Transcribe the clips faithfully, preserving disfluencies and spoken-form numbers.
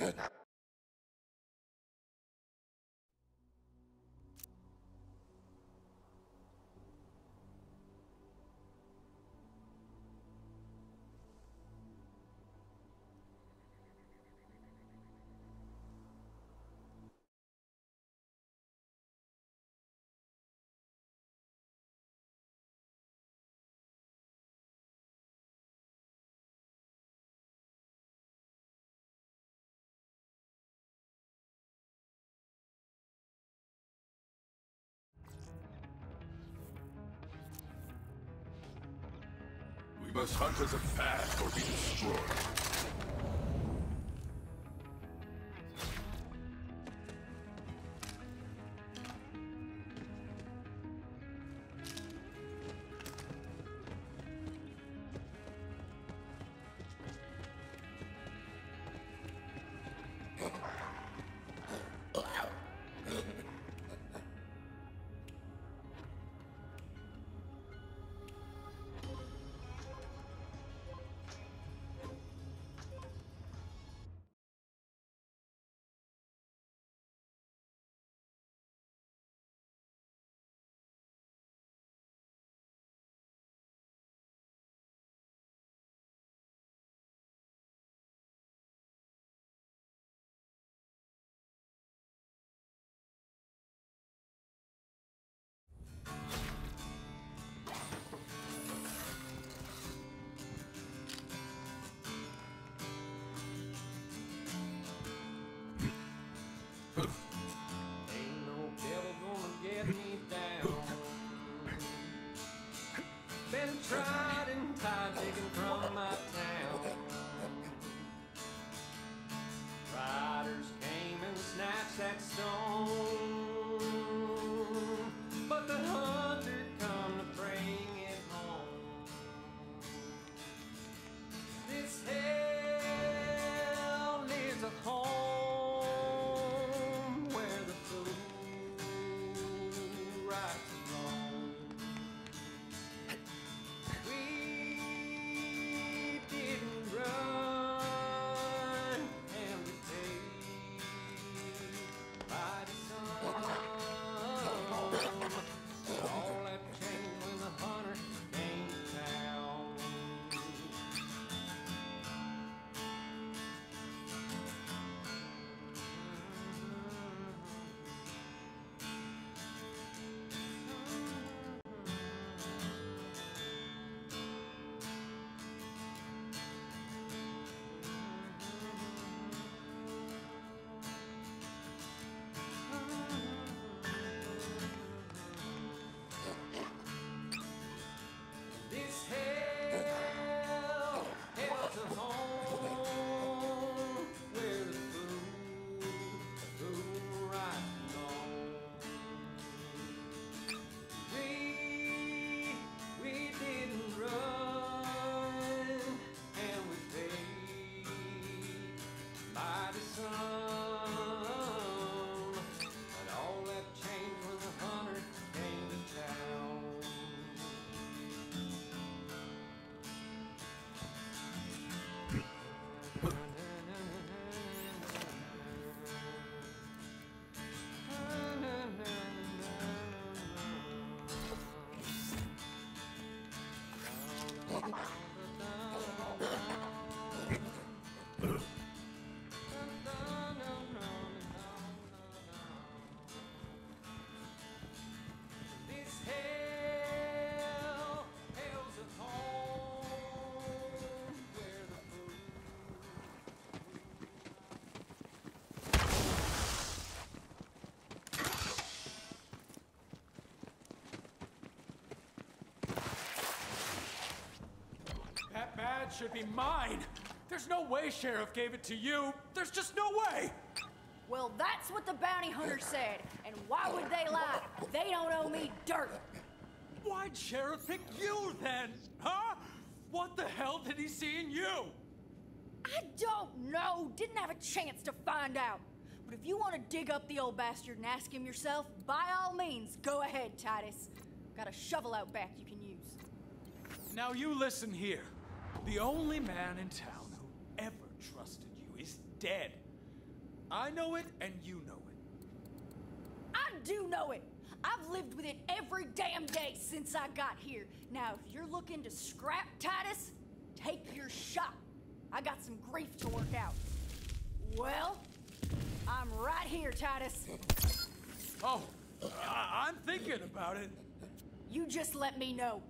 We must hunt as a path or be destroyed. Ain't no devil gonna get me down. Been tried and tied, taken from my town. Riders came and snatched that stone, but the hunter come to bring it home. This hell needs a home. That badge should be mine! There's no way Sheriff gave it to you! There's just no way! Well, that's what the bounty hunter said, and why would they lie? They don't owe me dirt! Why'd Sheriff pick you then? Huh? What the hell did he see in you? I don't know! Didn't have a chance to find out! But if you want to dig up the old bastard and ask him yourself, by all means, go ahead, Titus. Got a shovel out back you can use. Now you listen here. The only man in town who ever trusted you is dead. I know it, and you know it. I do know it. I've lived with it every damn day since I got here. Now, if you're looking to scrap Titus, take your shot. I got some grief to work out. Well, I'm right here, Titus. Oh, I I'm thinking about it. You just let me know.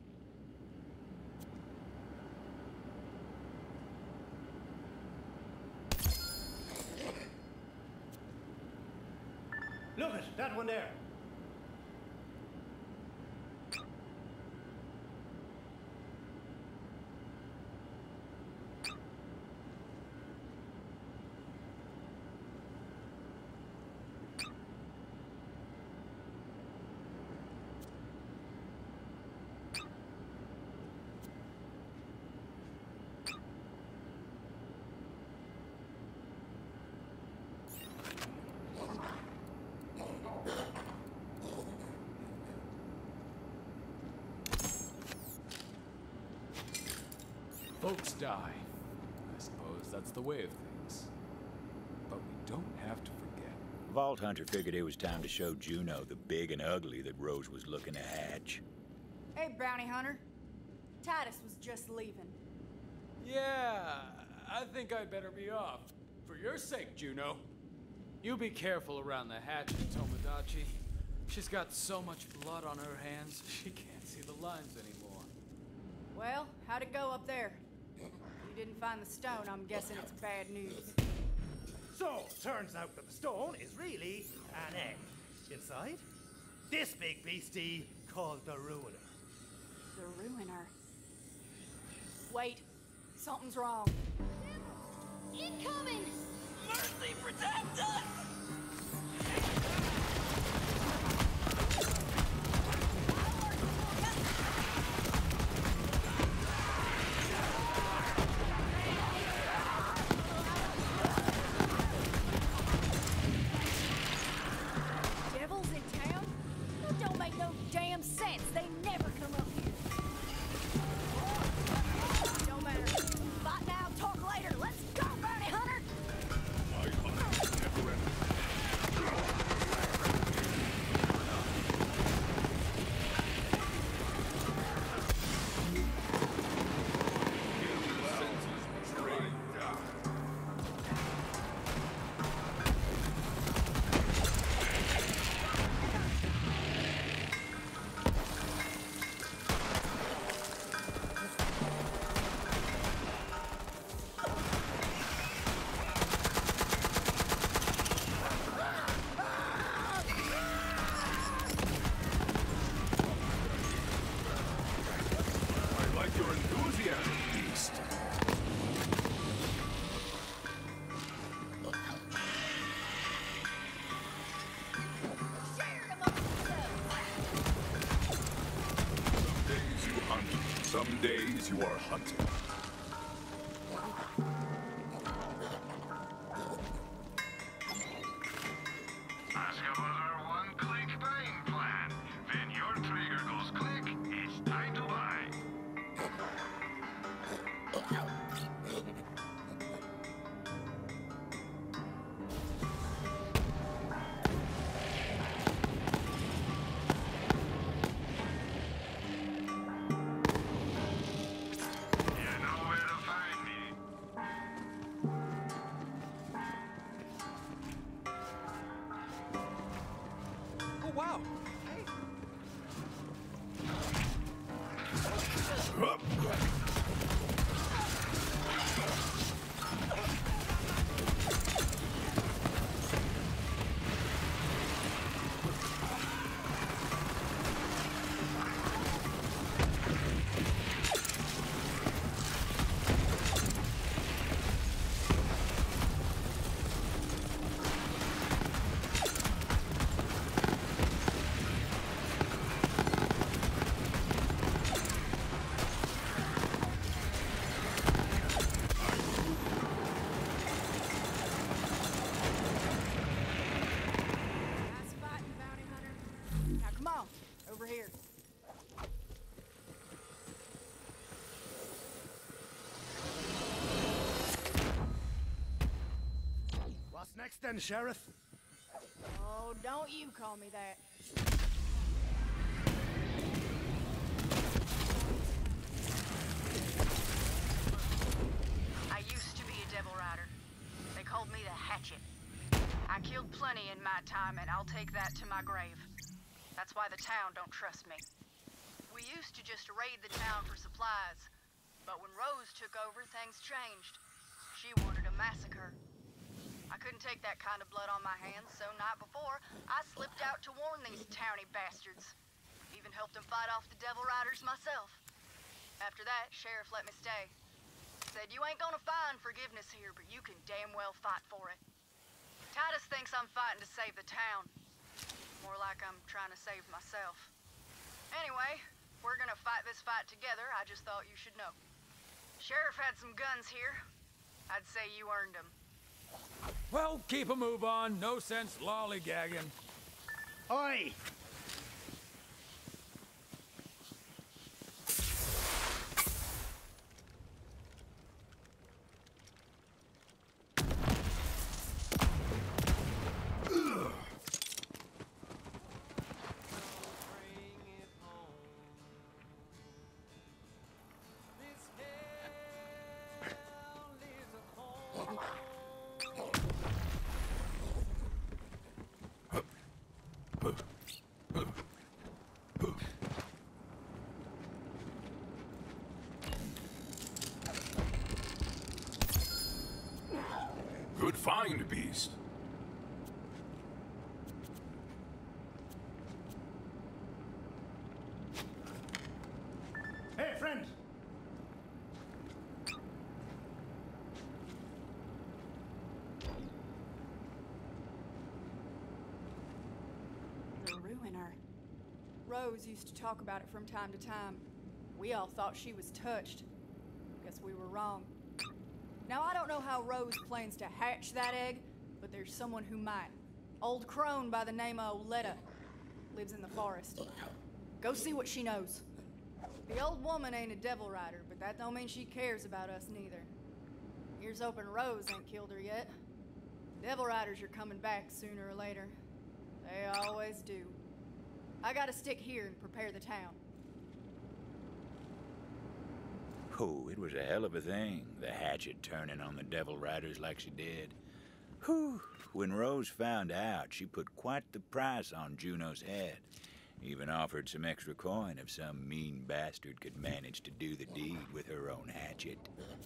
Look it, that one there. Folks die. I suppose that's the way of things. But we don't have to forget. Vault Hunter figured it was time to show Juno the big and ugly that Rose was looking to hatch. Hey, Bounty Hunter. Titus was just leaving. Yeah, I think I'd better be off. For your sake, Juno. You be careful around the hatch at Tomodachi. She's got so much blood on her hands, she can't see the lines anymore. Well, how'd it go up there? You didn't find the stone, I'm guessing it's bad news. So, turns out that the stone is really an egg. Inside, this big beastie called the Ruiner. The Ruiner. Wait, something's wrong. Incoming! Mercy, protect us! Devils in town? That don't make no damn sense. They never come up here. Don't matter. Fight now, talk later. Let's go, Bounty Hunter! My hunt never ends. Senses drained down. I like your enthusiasm, beast. Share it amongst yourselves. Some days you hunt, some days you are hunted. Ask about our one-click buying plan. When your trigger goes click, it's time to buy. You next then, Sheriff? Oh, don't you call me that. I used to be a Devil Rider. They called me the Hatchet. I killed plenty in my time, and I'll take that to my grave. That's why the town don't trust me. We used to just raid the town for supplies, but when Rose took over, things changed. She wanted a massacre. I couldn't take that kind of blood on my hands, so night before, I slipped out to warn these towny bastards. Even helped them fight off the Devil Riders myself. After that, Sheriff let me stay. Said, you ain't gonna find forgiveness here, but you can damn well fight for it. Titus thinks I'm fighting to save the town. More like I'm trying to save myself. Anyway, we're gonna fight this fight together. I just thought you should know. Sheriff had some guns here. I'd say you earned them. Well, keep a move on. No sense lollygagging. Oi! Good find, Beast. Hey, friend! The Ruiner. Rose used to talk about it from time to time. We all thought she was touched. Guess we were wrong. Now, I don't know how Rose plans to hatch that egg, but there's someone who might. Old crone by the name of Oletta. Lives in the forest. Go see what she knows. The old woman ain't a Devil Rider, but that don't mean she cares about us neither. Here's hoping Rose ain't killed her yet. Devil Riders are coming back sooner or later. They always do. I gotta stick here and prepare the town. Oh, it was a hell of a thing, the Hatchet turning on the Devil Riders like she did. Whew. When Rose found out, she put quite the price on Juno's head. Even offered some extra coin if some mean bastard could manage to do the deed with her own hatchet.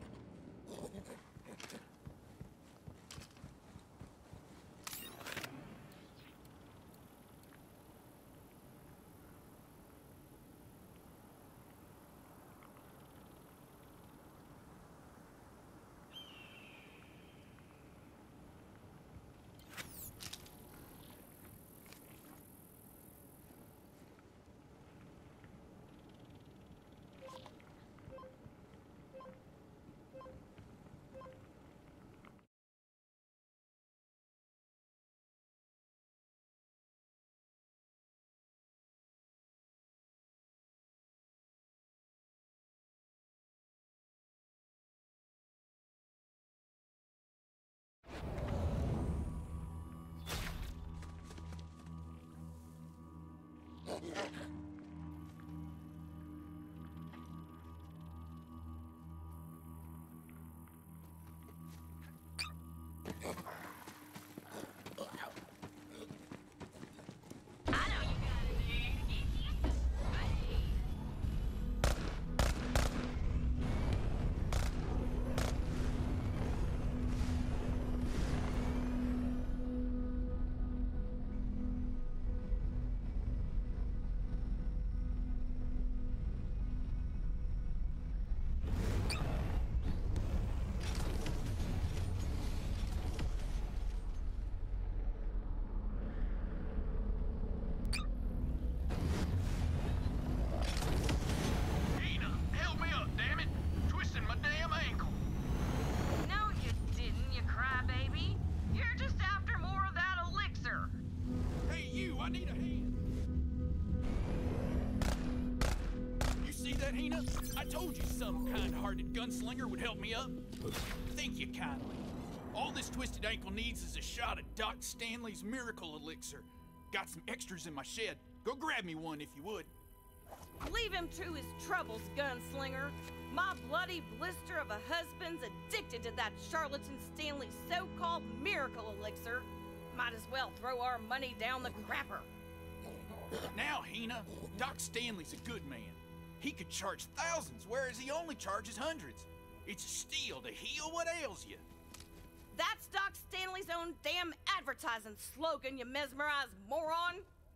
I need a hand. You see that, Hina? I told you some kind-hearted gunslinger would help me up. Thank you kindly. All this twisted ankle needs is a shot of Doc Stanley's miracle elixir. Got some extras in my shed. Go grab me one if you would. Leave him to his troubles, gunslinger. My bloody blister of a husband's addicted to that charlatan Stanley so-called miracle elixir. Might as well throw our money down the crapper. Now, Hina, Doc Stanley's a good man. He could charge thousands, whereas he only charges hundreds. It's a steal to heal what ails you. That's Doc Stanley's own damn advertising slogan, you mesmerized moron.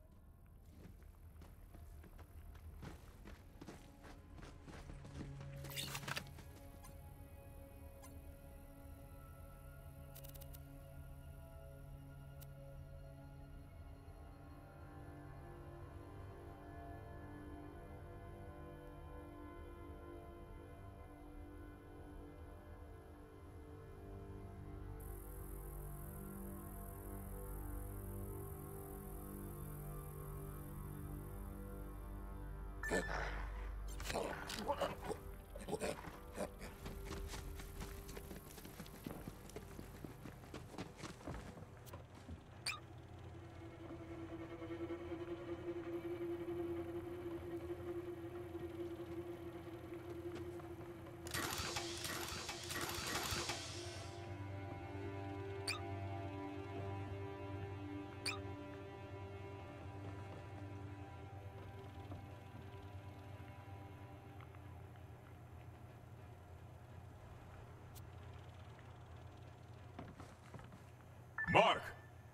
Mark!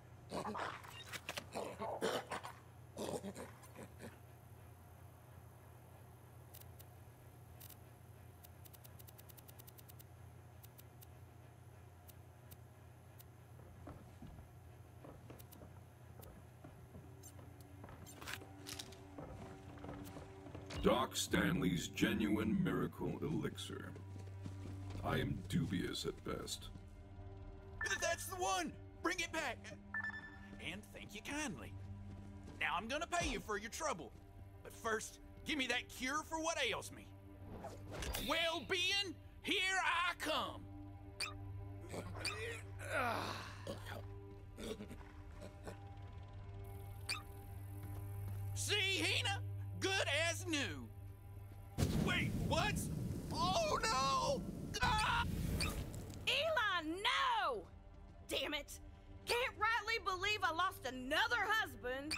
Doc Stanley's genuine miracle elixir. I am dubious at best. That's the one! Bring it back! And thank you kindly. Now I'm gonna pay you for your trouble. But first, give me that cure for what ails me. Well-being, here I come! See, Hina? Good as new. Wait, what? Oh no! Ah! Eli, no! Damn it! Can't rightly believe I lost another husband.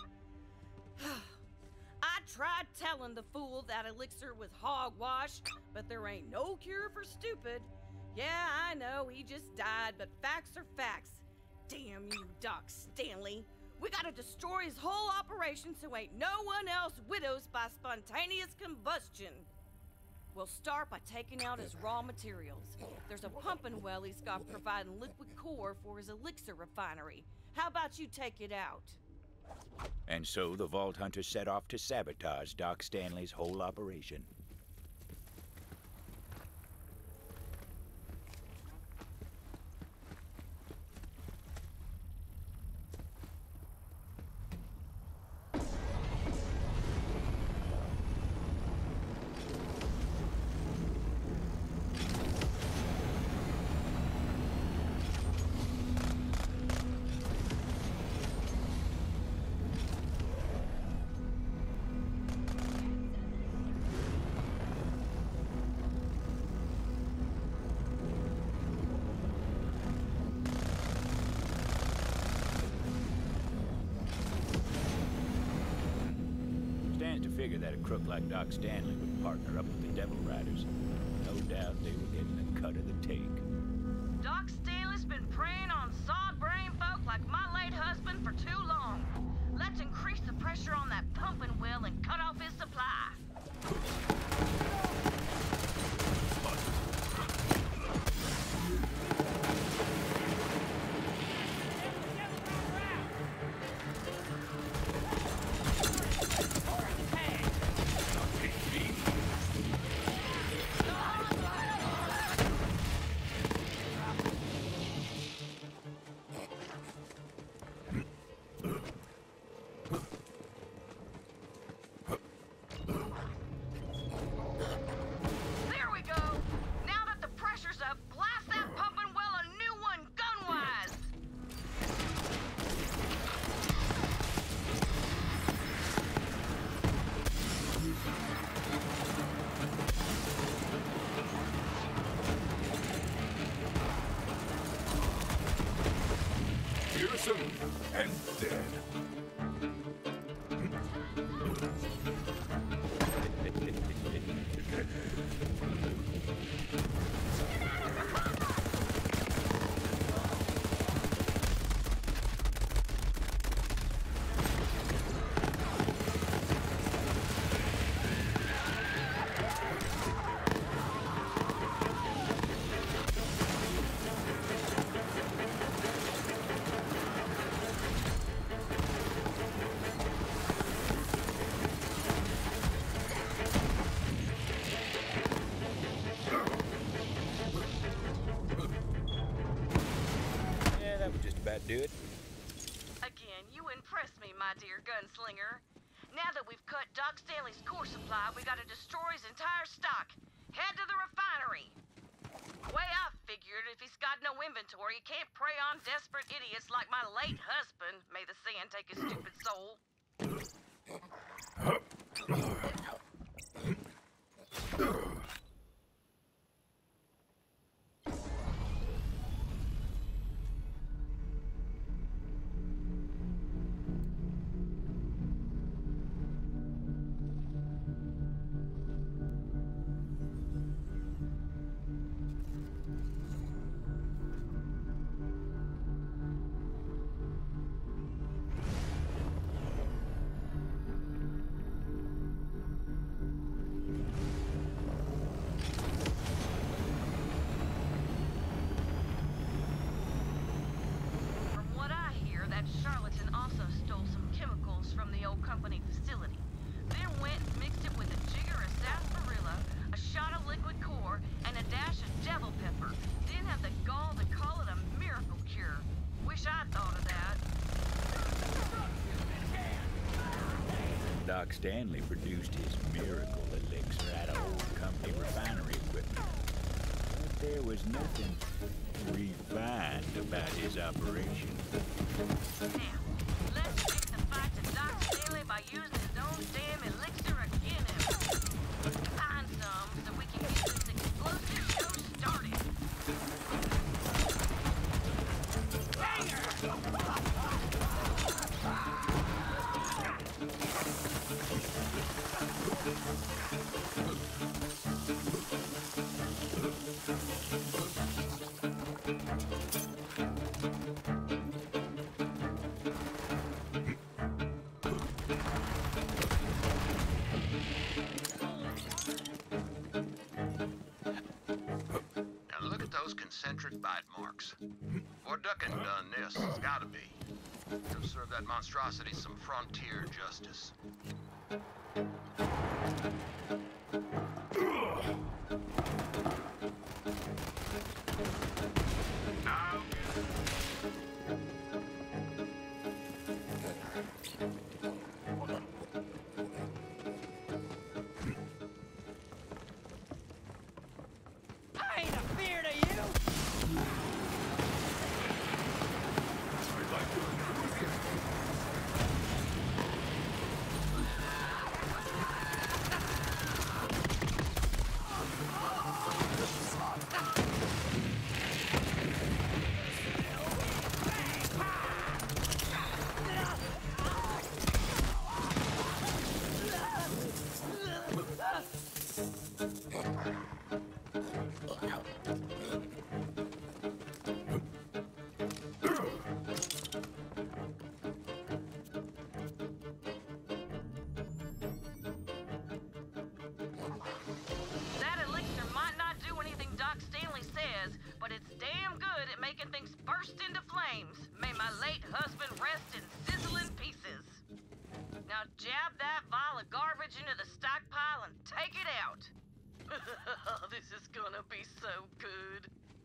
I tried telling the fool that elixir was hogwash, but there ain't no cure for stupid. Yeah, I know, he just died, but facts are facts. Damn you, Doc Stanley. We gotta destroy his whole operation so ain't no one else widows by spontaneous combustion. We'll start by taking out his raw materials. There's a pumping well he's got providing liquid core for his elixir refinery. How about you take it out? And so the Vault Hunter set off to sabotage Doc Stanley's whole operation. Figure that a crook like Doc Stanley would partner up with the Devil Riders. No doubt they were getting a cut of the take. Doc Stanley's been preying on sod-brain folk like my late husband for too long. Let's increase the pressure on that pumping well and cut off his supply. fearsome and dead. Do it. Again, you impress me, my dear gunslinger. Now that we've cut Doc Stanley's core supply, we gotta destroy his entire stock. Head to the refinery. The way I figured, if he's got no inventory, he can't prey on desperate idiots like my late husband. May the sand take his stupid soul. Charlatan also stole some chemicals from the old company facility. Then went and mixed it with a jigger of sarsaparilla, a shot of liquid core, and a dash of devil pepper. Then had the gall to call it a miracle cure. Wish I'd thought of that. Doc Stanley produced his miracle elixir out of old company refinery equipment. But there was nothing refined about his operation. Now, let's take the fight to Doc Stanley by using his own damn elixir again and find some so we can get this explosive show started. Concentric bite marks. Or Duckin done this, it's gotta be. He'll serve that monstrosity some frontier justice. Now I ain't a fear to you! That elixir might not do anything Doc Stanley says, but it's damn good at making things burst into flames. May my late husband rest in sizzling pieces. Now jab that vial of garbage into the stockpile and take it out. This is gonna be so good.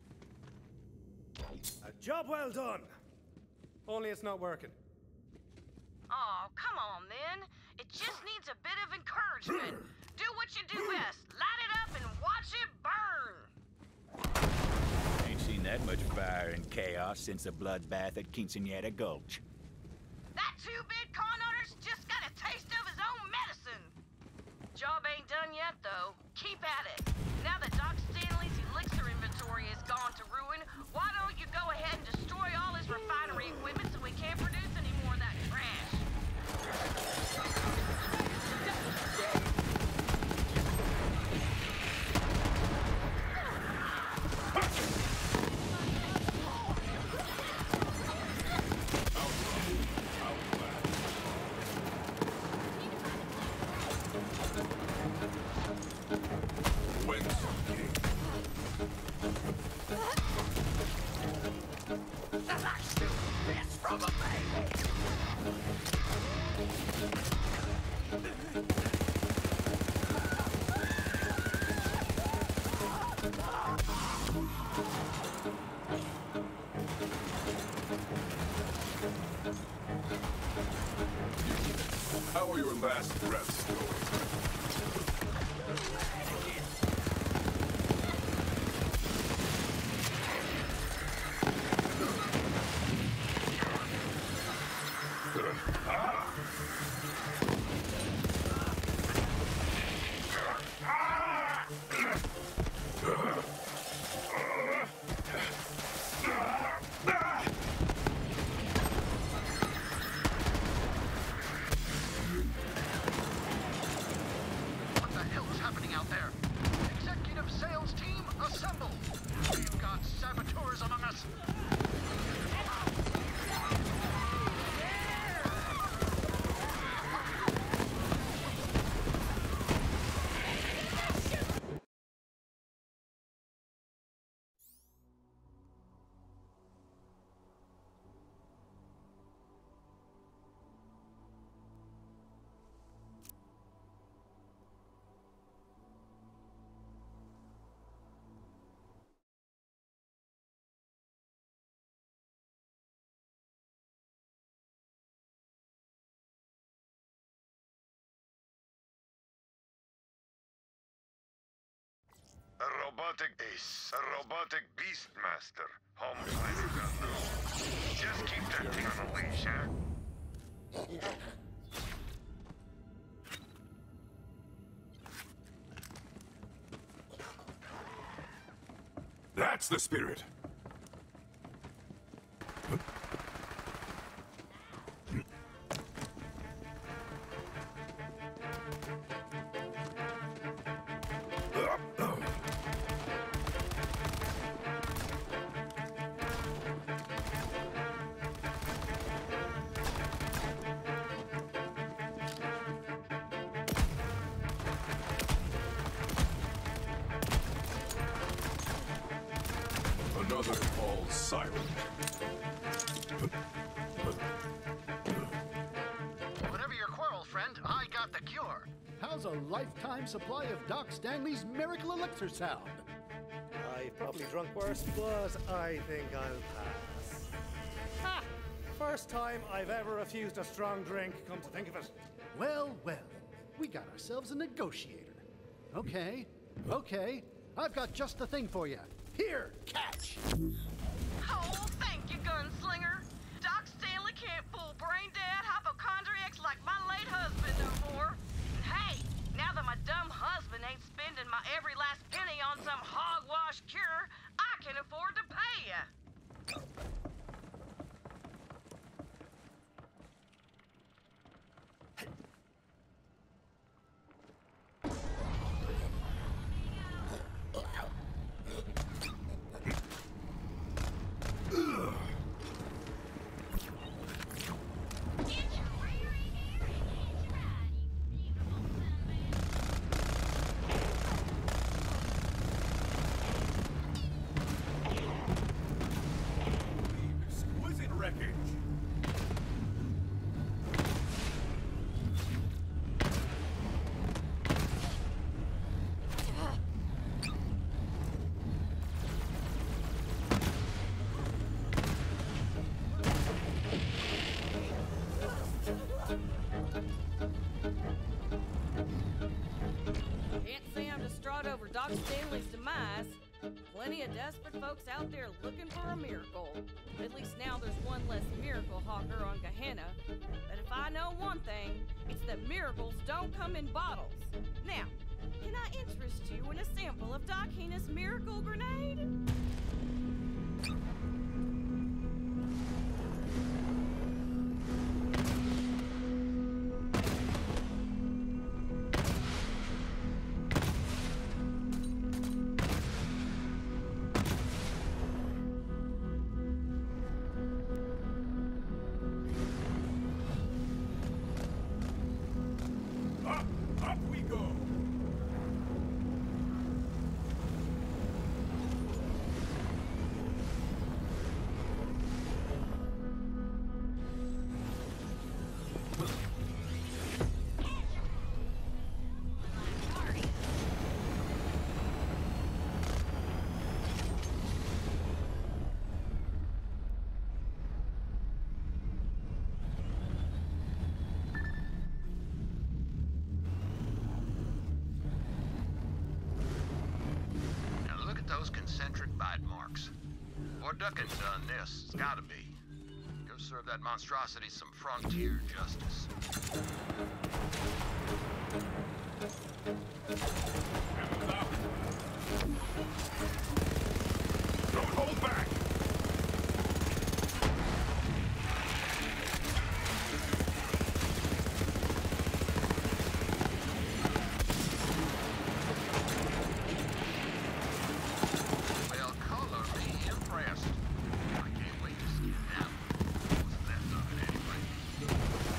A job well done. Only it's not working. Oh, come on then. It just needs a bit of encouragement. Do what you do best. Light it up and watch it burn. Ain't seen that much fire and chaos since the bloodbath at Quinceañera Gulch. That two-bit con artist just got a taste of his own medicine. Job ain't done yet, though. Keep at it. Now that Doc Stanley's elixir inventory has gone to ruin, why don't you go ahead and destroy all his refinery equipment so we How are your last breaths going? What the hell is happening out there? Executive sales team, assemble! We've got saboteurs among us! A robotic ace. A robotic beast master. Homicide unknown. Just keep that thing on a leash, huh? That's the spirit. Another falls silent. Whatever your quarrel, friend, I got the cure. How's a lifetime supply of Doc Stanley's Miracle Elixir sound? I've probably drunk worse, but I think I'll pass. Ha! First time I've ever refused a strong drink, come to think of it. Well, well, we got ourselves a negotiator. Okay, okay, I've got just the thing for you. Here, catch! Oh, thank you, gunslinger. Doc Stanley can't fool brain-dead hypochondriacs like my late husband no more. And hey, now that my dumb husband ain't spending my every last penny on some hogwash cure, I can afford to pay ya. Exquisite wreckage. Can't say I'm distraught over Doc Stanley's demise. Plenty of desperate folks out there looking for a miracle. At least now there's one less miracle hawker on Gehenna. But if I know one thing, it's that miracles don't come in bottles. Now, can I interest you in a sample of Doc Heena's miracle grenade? Up, up we go. Fort Duckin done this. It's gotta be. Go serve that monstrosity some frontier justice. Don't hold back! Well, color me impressed. I can't wait to see it now. What's left of it anyway?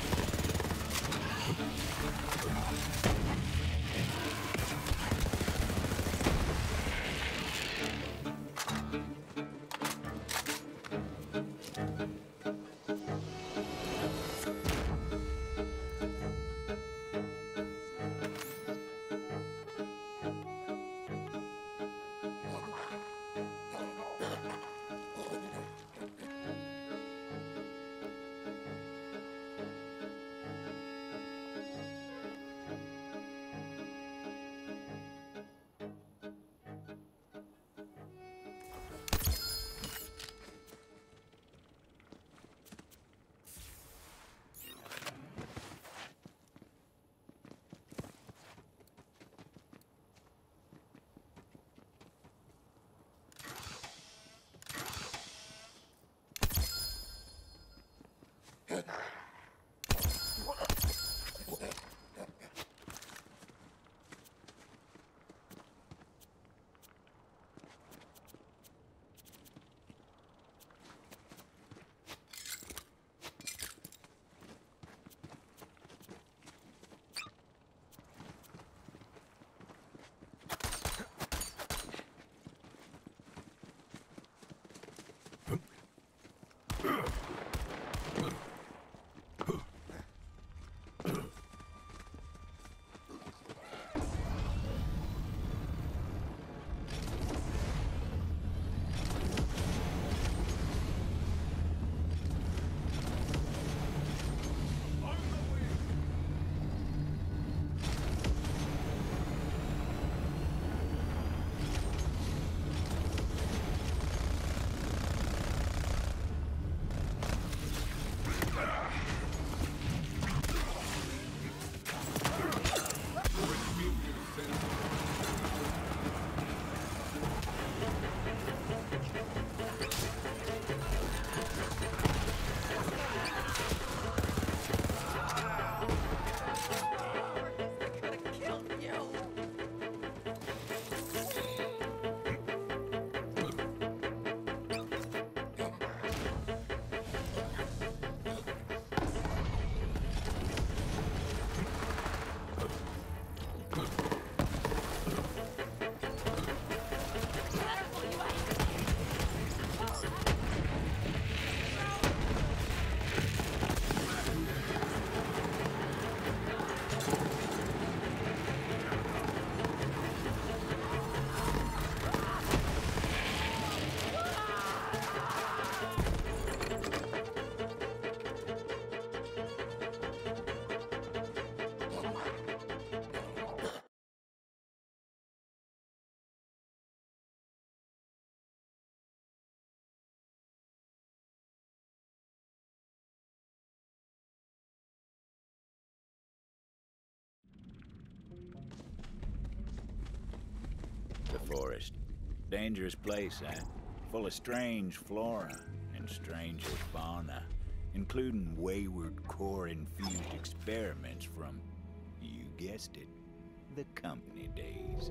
The forest. Dangerous place, eh? Full of strange flora and stranger fauna, including wayward core-infused experiments from, you guessed it, the company days.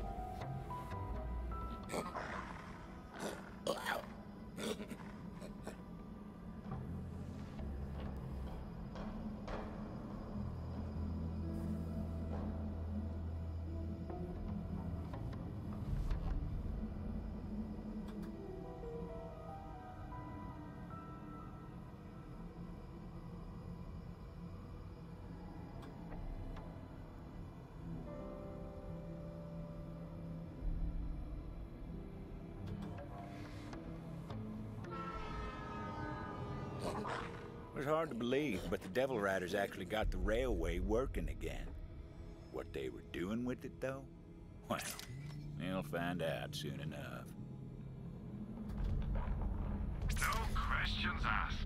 It was hard to believe, but the Devil Riders actually got the railway working again. What they were doing with it, though? Well, you'll find out soon enough. questions asked.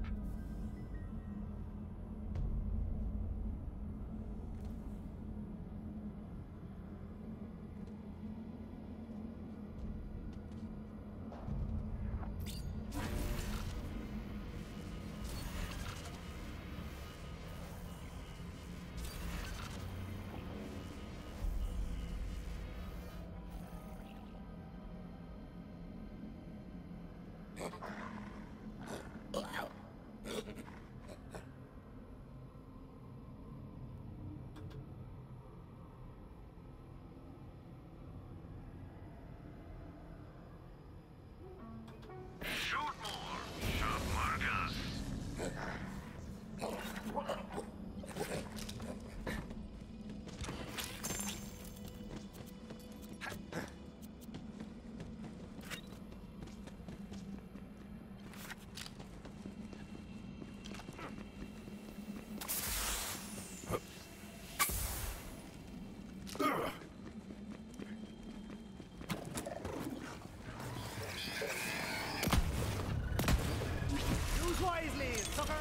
Use wisely, sucker!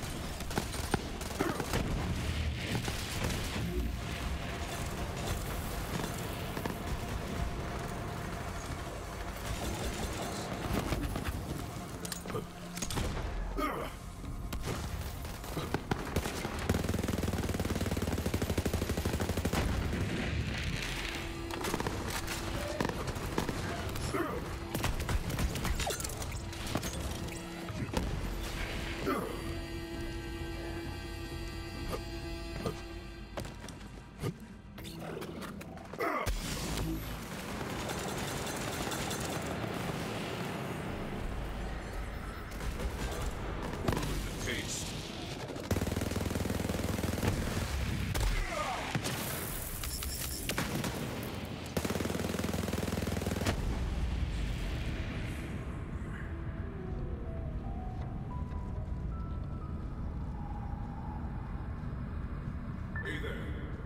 Hey there.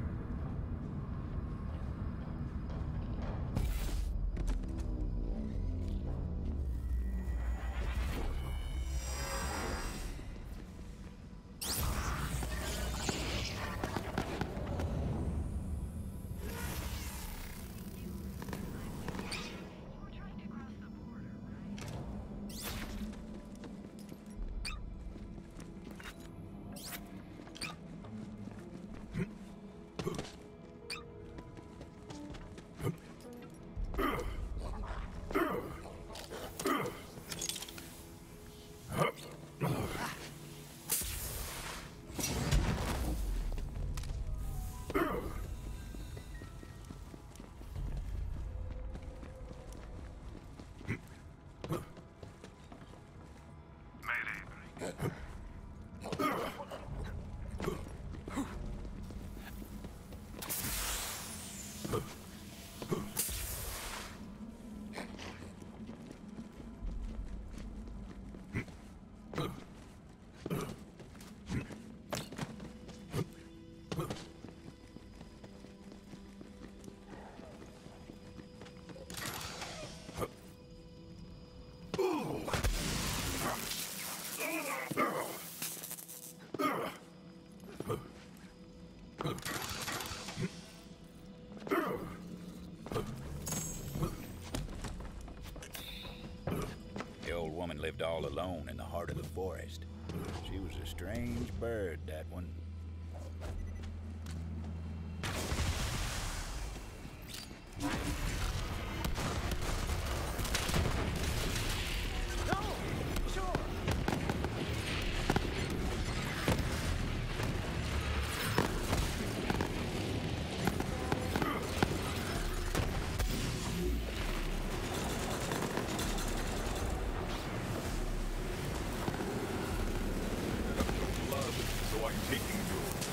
The old woman lived all alone in the heart of the forest. She was a strange bird, that one. So I'm taking yours.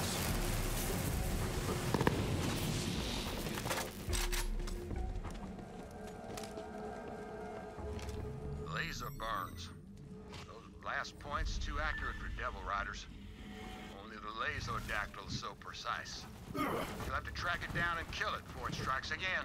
Laser burns. Those last points too accurate for Devil Riders. Only the Laserdactyl is so precise. You'll have to track it down and kill it before it strikes again.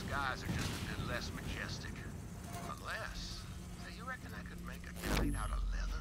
guys are just a bit less majestic. Unless, say, you reckon I could make a kite out of leather?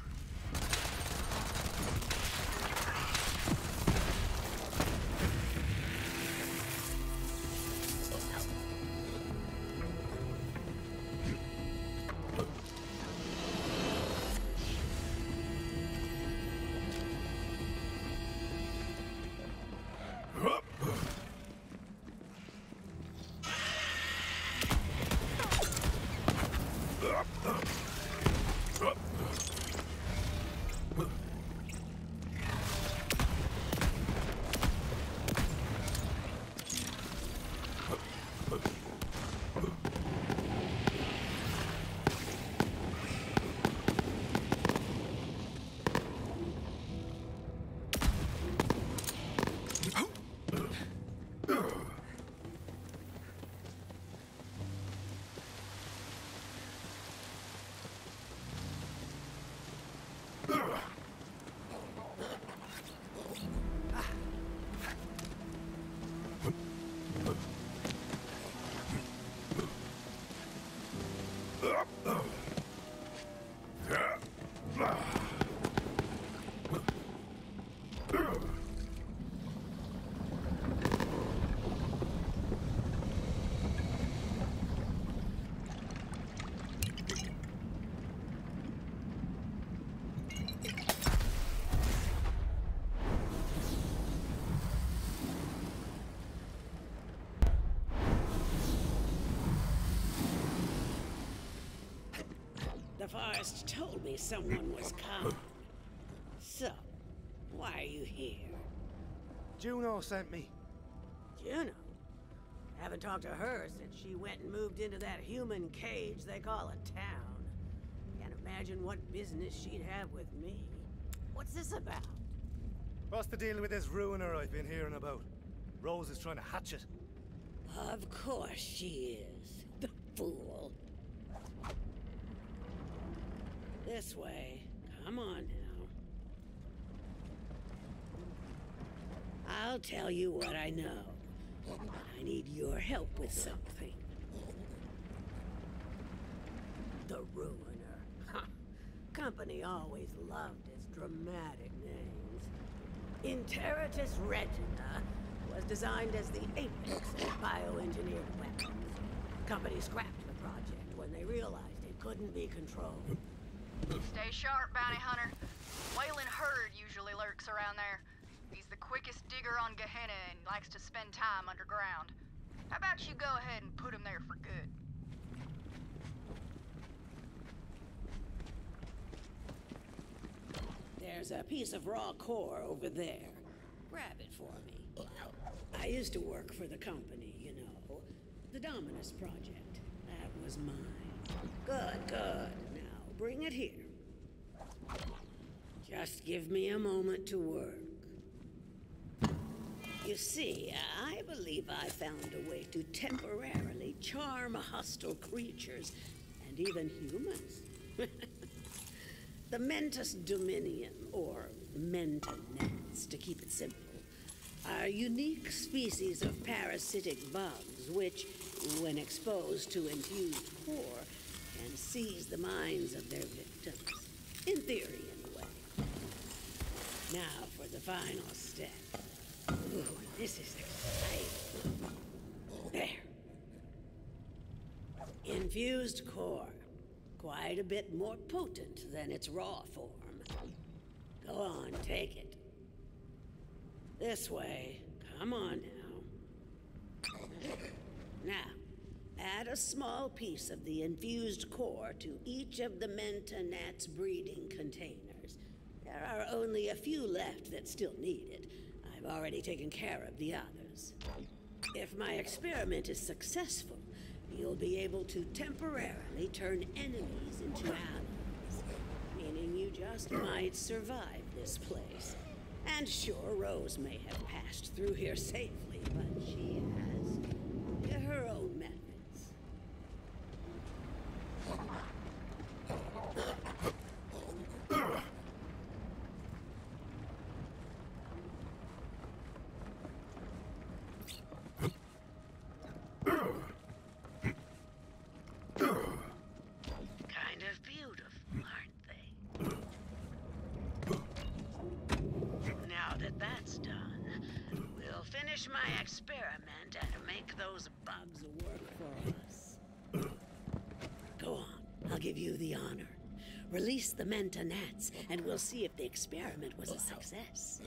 The forest told me someone was coming. So, why are you here? Juno sent me. Juno? Haven't talked to her since she went and moved into that human cage they call a town. Can't imagine what business she'd have with me. What's this about? What's the deal with this ruiner I've been hearing about? Rose is trying to hatch it. Of course she is. The fool. This way. Come on now. I'll tell you what I know. I need your help with something. The Ruiner. Huh. Company always loved its dramatic names. Interitus Regina was designed as the apex of bioengineered weapons. Company scrapped the project when they realized it couldn't be controlled. Stay sharp, bounty hunter. Waylon Hurd usually lurks around there. He's the quickest digger on Gehenna and likes to spend time underground. How about you go ahead and put him there for good? There's a piece of raw core over there. Grab it for me. I used to work for the company, you know. The Dominus Project. That was mine. Good, good. Now, bring it here. Just give me a moment to work. You see, I believe I found a way to temporarily charm hostile creatures, and even humans. The Mentis Dominion, or Mentanets, to keep it simple, are unique species of parasitic bugs which, when exposed to infused core, can seize the minds of their victims. In theory, anyway. Now for the final step. Ooh, this is exciting. There. Infused core. Quite a bit more potent than its raw form. Go on, take it. This way. Come on now. Now, add a small piece of the infused core to each of the Mentanat's breeding containers. There are only a few left that still need it. I've already taken care of the others. If my experiment is successful, you'll be able to temporarily turn enemies into allies. Meaning you just might survive this place. And sure, Rose may have passed through here safely, but she has her own methods. finish my experiment and make those bugs work for us. Go on, I'll give you the honor. Release the Menta gnats, and we'll see if the experiment was a success.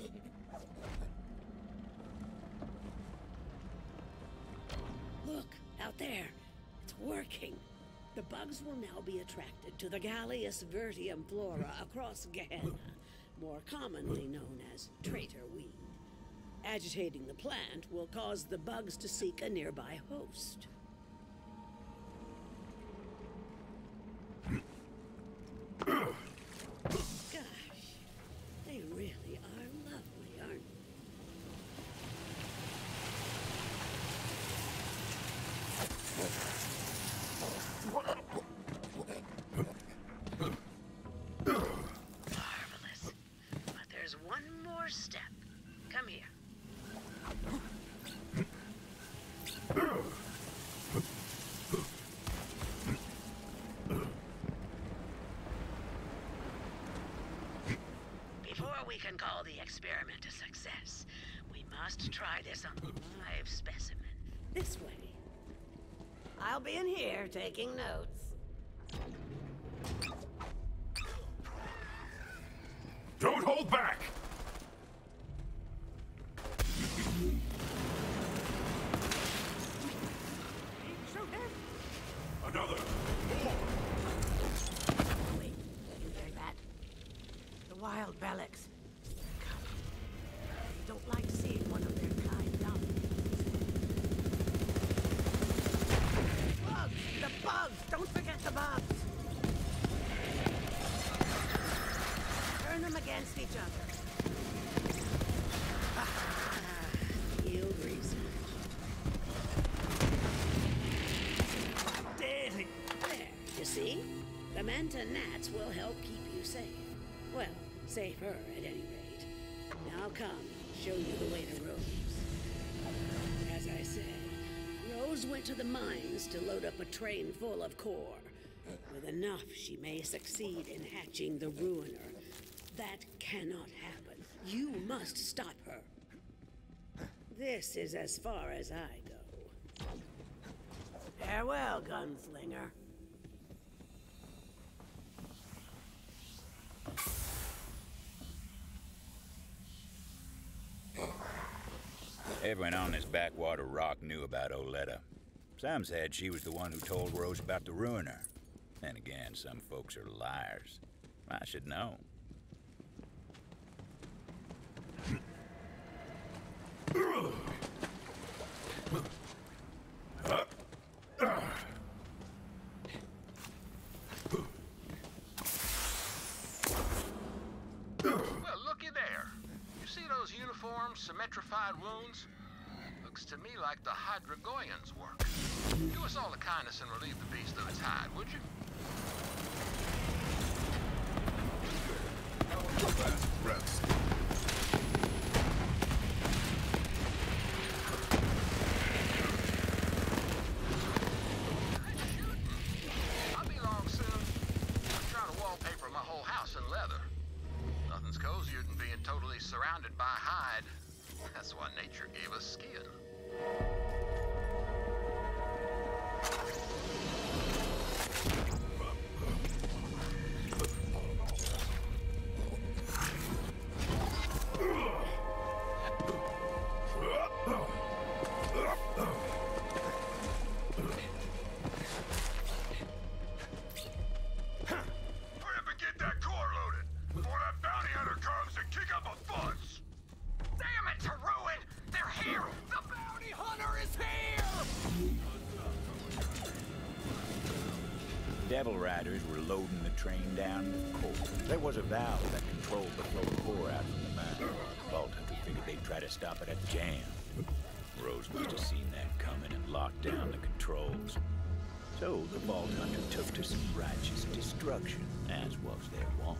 Look, out there. It's working. The bugs will now be attracted to the Gallius vertium flora across Gehenna, more commonly known as traitor weed. Agitating the plant will cause the bugs to seek a nearby host. Gosh, they really are lovely, aren't they? Marvelous. But there's one more step. Come here. Before we can call the experiment a success, we must try this on the live specimen. This way. I'll be in here taking notes. Don't hold back! Another! More! Wait, you hear that? The wild Belix. They're coming. They don't like seeing one of their kind dominated. Bugs! The bugs! Don't forget the bugs! Turn them against each other. Ah, field research. Deadly! There, you see? The Menta gnats will help keep you safe. Well, safer at any rate. Now come, show you the way to Rose. As I said, Rose went to the mines to load up a train full of core. With enough, she may succeed in hatching the Ruiner. That cannot happen. You must stop her. This is as far as I go. Farewell, gunslinger. Everyone on this backwater rock knew about Oletta. Some said she was the one who told Rose about the Ruiner. Then again, some folks are liars. I should know. Well, looky there. You see those uniform, symmetrified wounds? Looks to me like the Hydragoyans' work. Do us all a kindness and relieve the beast of its hide, would you? Last rest. I'll be along soon. I'm trying to wallpaper my whole house in leather. Nothing's cozier than being totally surrounded by hide. That's why nature gave us skin. Devil Riders were loading the train down with coal. There was a valve that controlled the flow of core out from the mine. Vault Hunter figured they'd try to stop it at the jam. Rose must have seen that coming and locked down the controls. So the Vault Hunter took to some righteous destruction, as was their wont.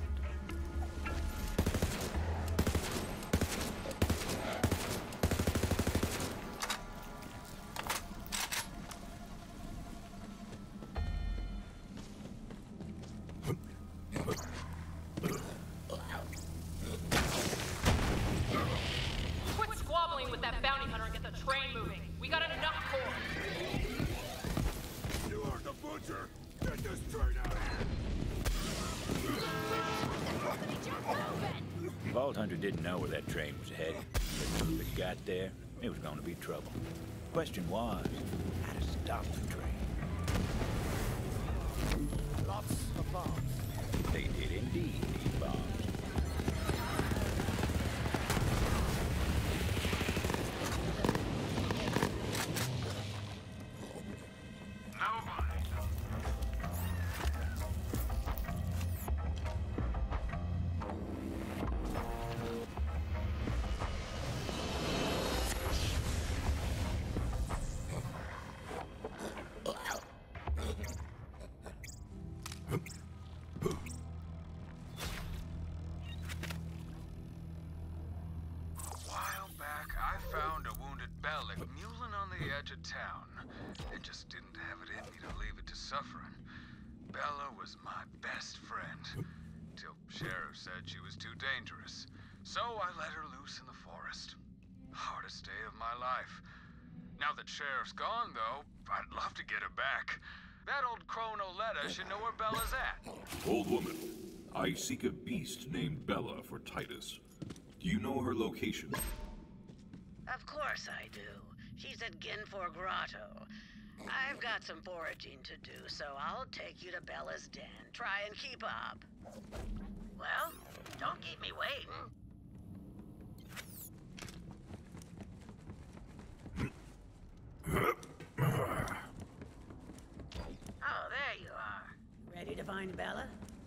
Quit squabbling with that bounty hunter and get the Vault Hunter didn't know where that train was headed, but knew if it got there, it was going to be trouble. Question was, how to stop the train. Lots of bombs. They did indeed need bombs. edge of town. It just didn't have it in me to leave it to suffering. Bella was my best friend, till Sheriff said she was too dangerous. So I let her loose in the forest. Hardest day of my life. Now that Sheriff's gone, though, I'd love to get her back. That old crone Oletta should know where Bella's at. Old woman, I seek a beast named Bella for Titus. Do you know her location? Of course I do. She's at Ginfor Grotto. I've got some foraging to do, so I'll take you to Bella's den. Try and keep up. Well, don't keep me waiting. Oh, there you are. Ready to find Bella?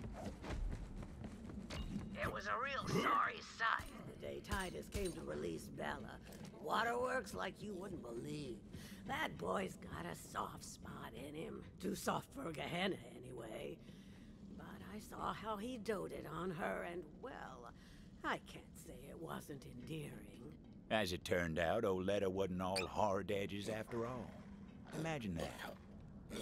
It was a real sorry sight the day Titus came to release Bella. Waterworks like you wouldn't believe. That boy's got a soft spot in him. Too soft for Gehenna, anyway. But I saw how he doted on her, and, well, I can't say it wasn't endearing. As it turned out, Oletta wasn't all hard edges after all. Imagine that.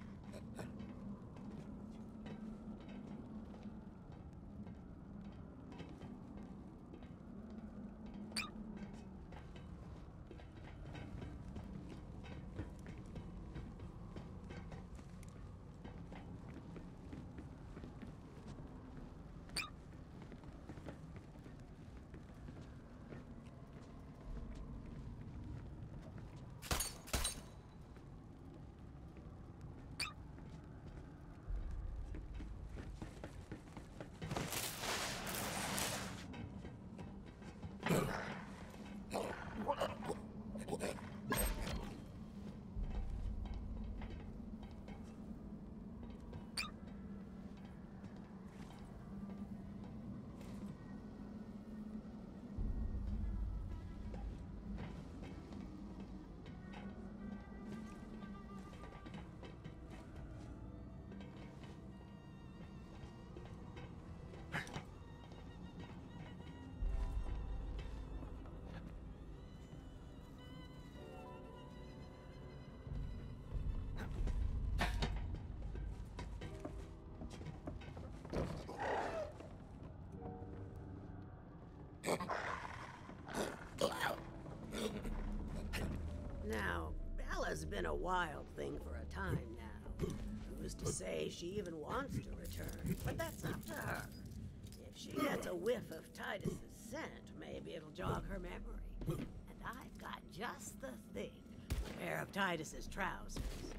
Now, Bella's been a wild thing for a time now. Who's to say she even wants to return? But that's up to her. If she gets a whiff of Titus's scent, maybe it'll jog her memory. And I've got just the thing. A pair of Titus's trousers.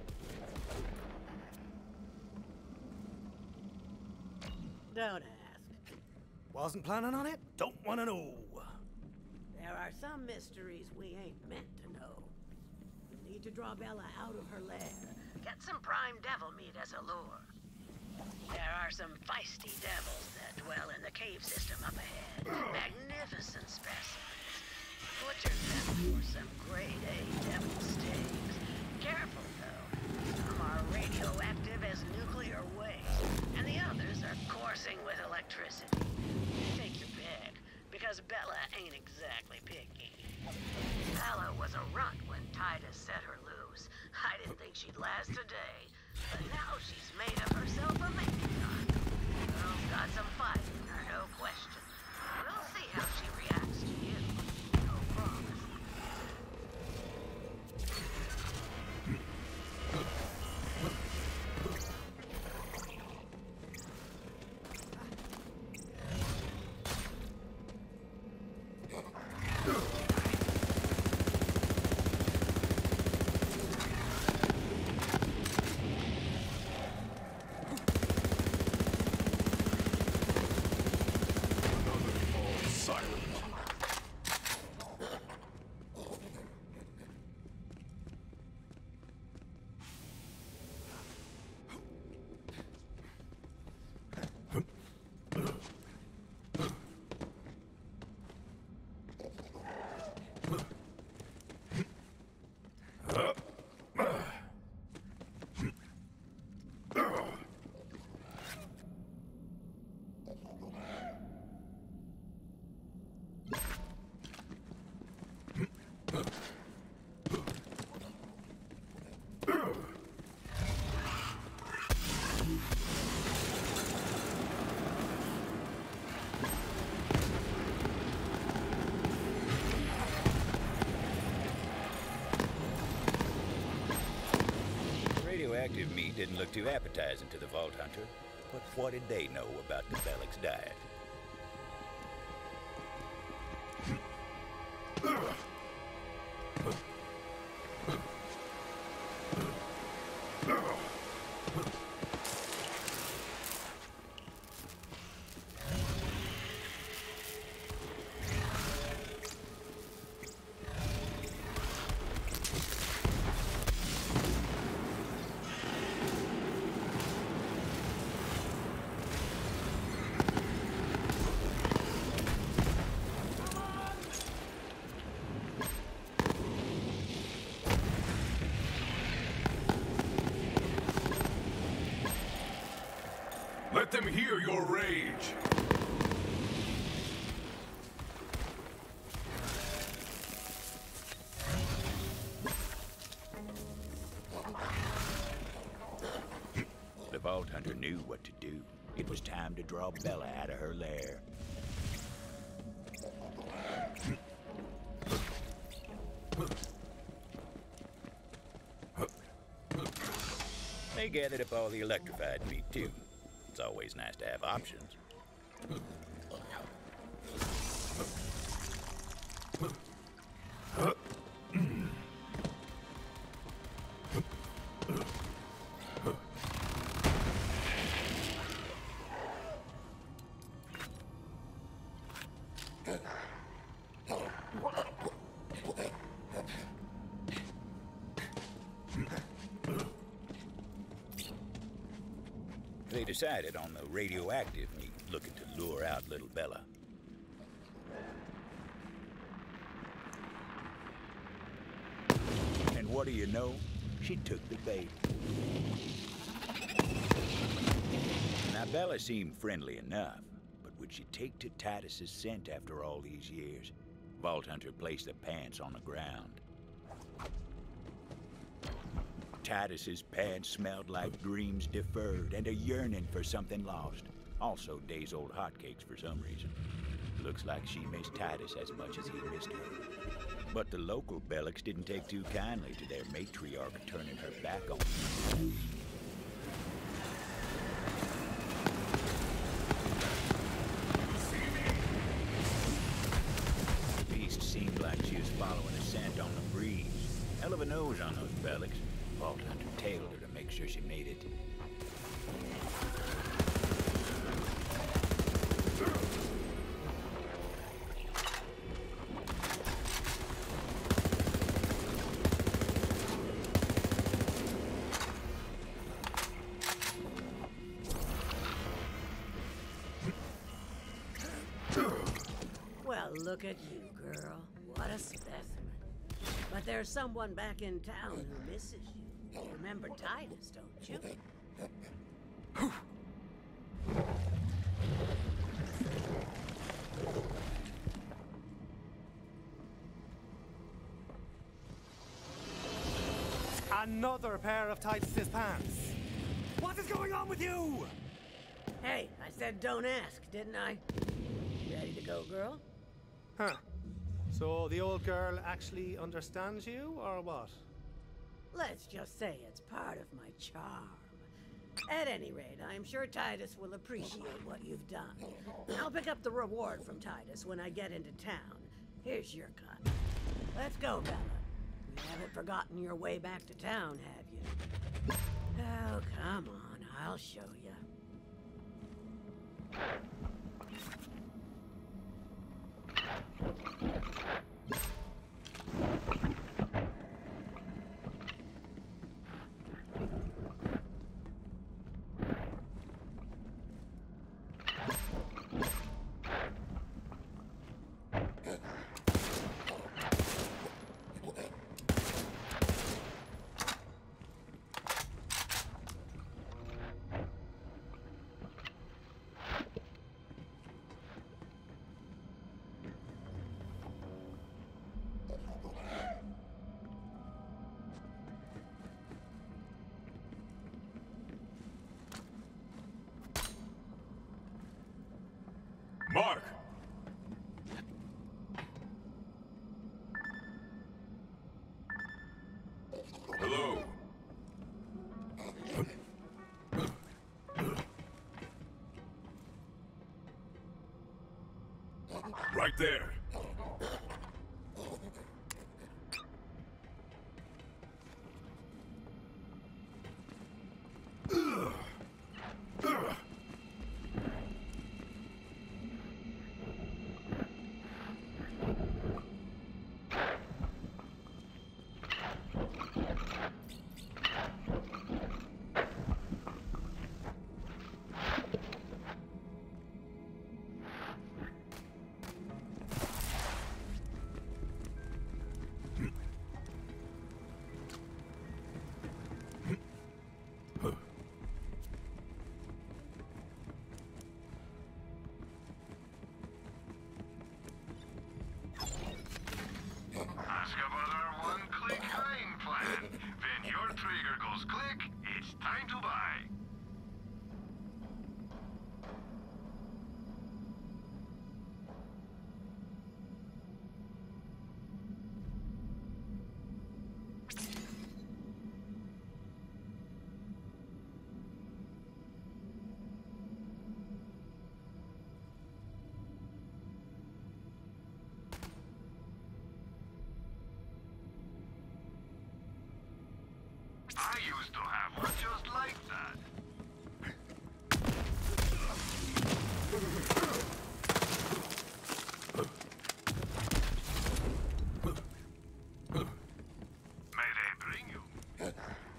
Don't ask. Wasn't planning on it? Don't want to know. There are some mysteries we ain't meant to know. We need to draw Bella out of her lair. Get some prime devil meat as a lure. There are some feisty devils that dwell in the cave system up ahead. Magnificent specimens. Butcher them for some grade A devil steaks. Careful, though. Some are radioactive as nuclear waste, and the others are coursing with electricity. Take your pick, because Bella ain't exactly picky. Bella was a runt when Titus set her loose. I didn't think she'd last a day, but now she's made of herself a making gun. Girl's got some fight in her, no question. We'll see how she reacts to you. No promise. radioactive meat didn't look too appetizing to the Vault Hunter. But what did they know about the Bellic's diet? Let them hear your rage! The Vault Hunter knew what to do. It was time to draw Bella out of her lair. They gathered up all the electrified meat, too. It's always nice to have options. They decided on the radioactive meat, looking to lure out little Bella. And what do you know? She took the bait. Now, Bella seemed friendly enough, but would she take to Titus's scent after all these years? Vault Hunter placed the pants on the ground. Titus's pants smelled like dreams deferred and a yearning for something lost. Also days-old hotcakes for some reason. Looks like she missed Titus as much as he missed her. But the local Bellics didn't take too kindly to their matriarch turning her back on them. The beast seemed like she was following a scent on the breeze. Hell of a nose on those Bellics. Vault Hunter tailed her to make sure she made it. Well, look at you, girl. What a specimen. But there's someone back in town who misses you. You remember Titus, don't you? Another pair of Titus's pants. What is going on with you? Hey, I said don't ask, didn't I? Ready to go, girl? Huh. So the old girl actually understands you, or what? Let's just say it's part of my charm. At any rate, I'm sure Titus will appreciate what you've done. I'll pick up the reward from Titus when I get into town. Here's your cut. Let's go, Bella. You haven't forgotten your way back to town, have you? Oh, come on, I'll show you. there! I used to have one just like that. May they bring you?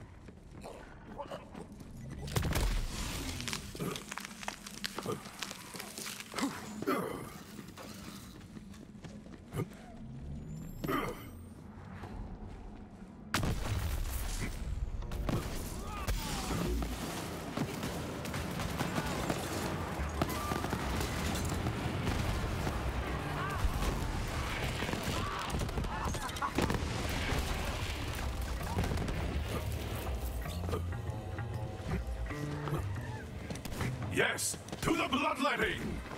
Yes, to the bloodletting!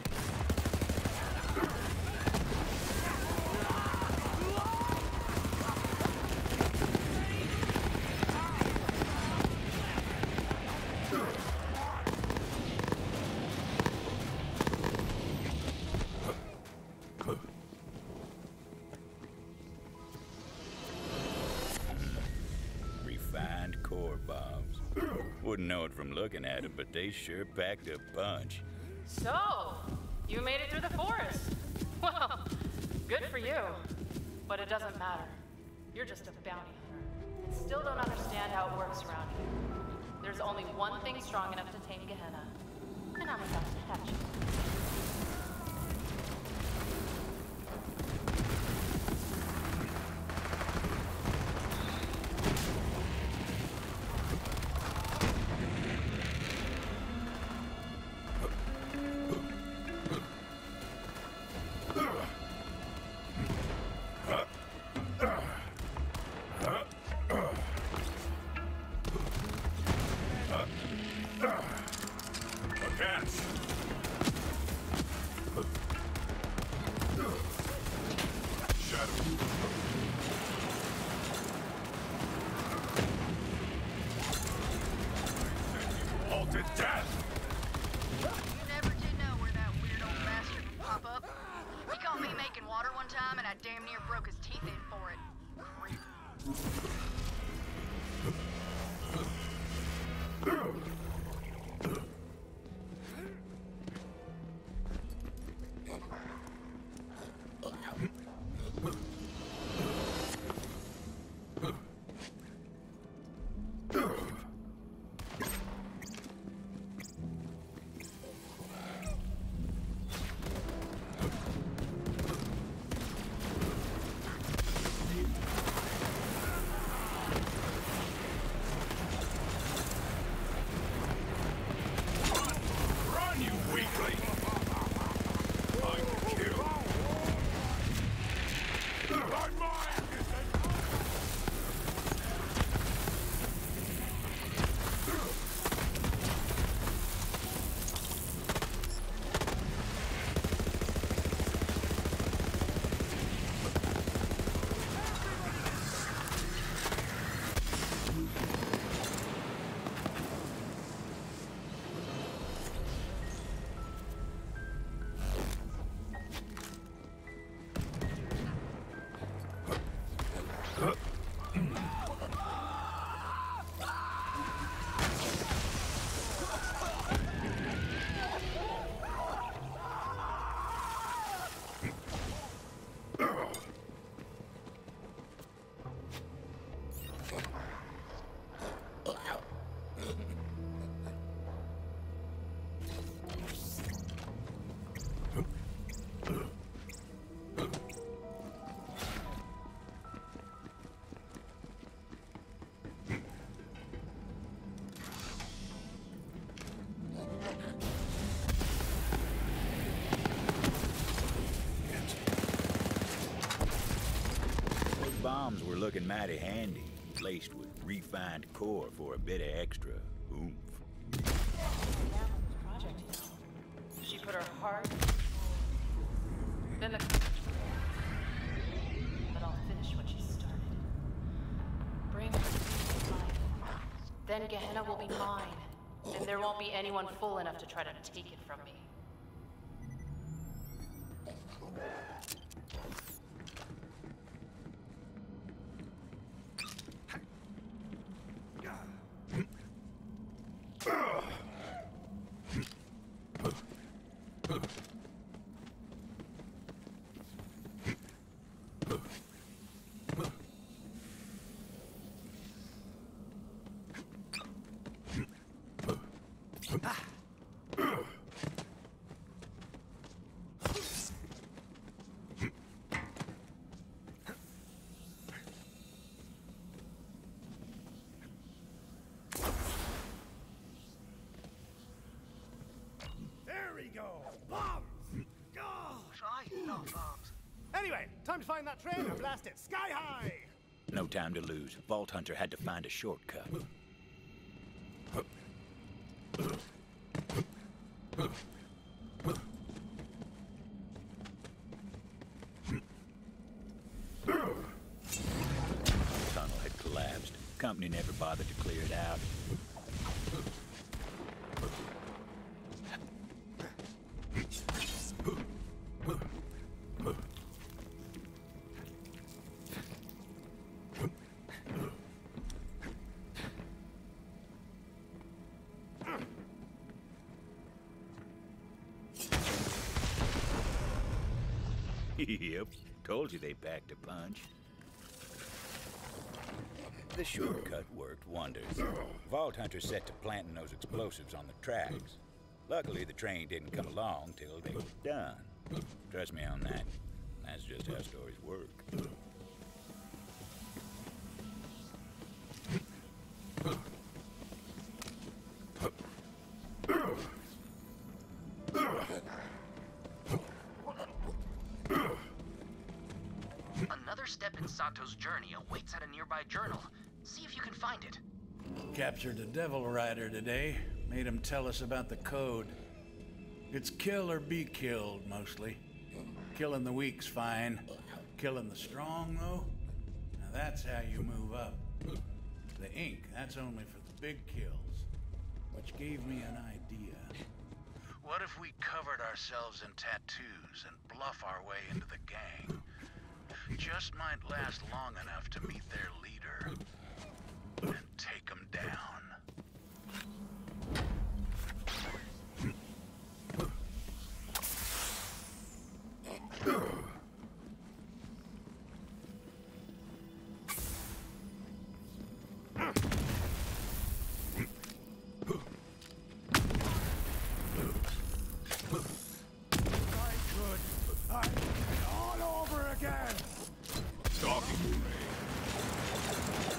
Refined core bombs. Wouldn't know it from looking at them, but they sure packed a punch. So, you made it through the forest. Well, good for you. But it doesn't matter. You're just a bounty hunter. And still don't understand how it works around here. There's only one thing strong enough to tame Gehenna. And I'm about to hatch it. were looking mighty handy, laced with refined core for a bit of extra oomph. Project, you know. She put her heart. Then the. But I'll finish what she started. Bring her to life. Then Gehenna will be mine. And there won't be anyone full enough to try to take it from me. Anyway, time to find that train and blast it sky high! No time to lose. Vault Hunter had to find a shortcut. Tunnel had collapsed. Company never bothered to clear it out. Yep, told you they packed a punch. The shortcut worked wonders. Vault Hunter set to planting those explosives on the tracks. Luckily, the train didn't come along till they were done. Trust me on that. That's just how stories work. Another step in Sato's journey awaits at a nearby journal. See if you can find it. Captured a Devil Rider today. Made him tell us about the code. It's kill or be killed, mostly. Killing the weak's fine. Killing the strong, though? Now that's how you move up. The ink, that's only for the big kills. Which gave me an idea. What if we covered ourselves in tattoos and bluff our way into the gang? Just might last long enough to meet their leader and take him down. Stalking Ray.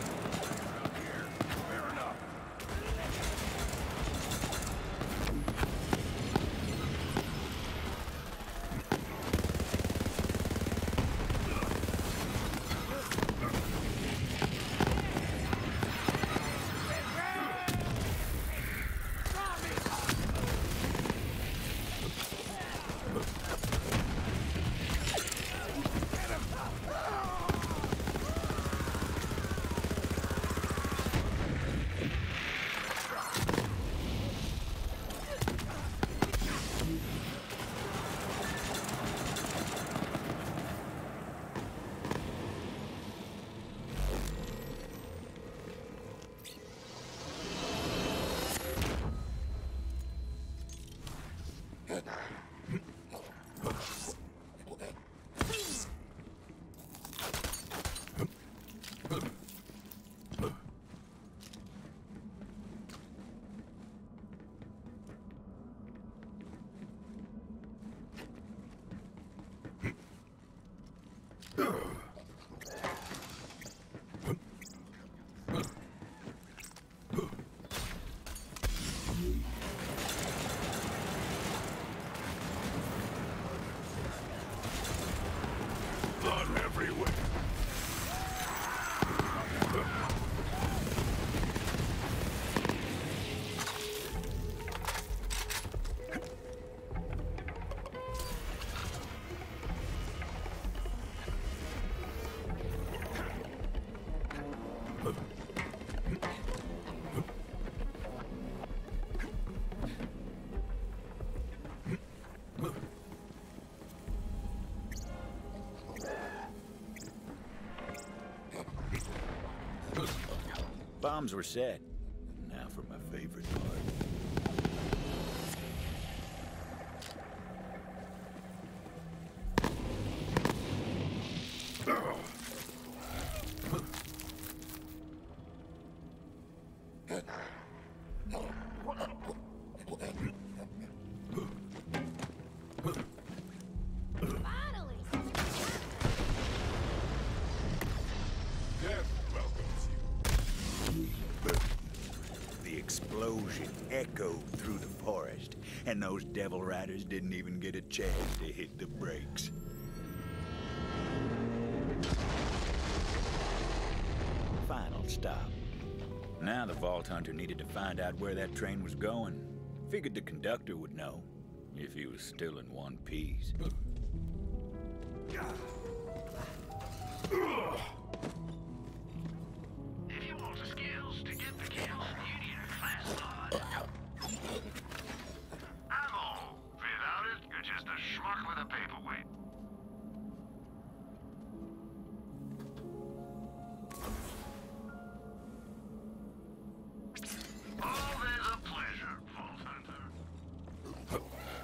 Bombs were set. Now for my favorite part. Echoed through the forest, and those Devil Riders didn't even get a chance to hit the brakes. Final stop. Now the Vault Hunter needed to find out where that train was going. Figured the conductor would know, if he was still in one piece. If you want the skills to get the kills, you need a class mod. Ammo! Without it, you're just a schmuck with a paperweight. Always a pleasure, Vault Hunter.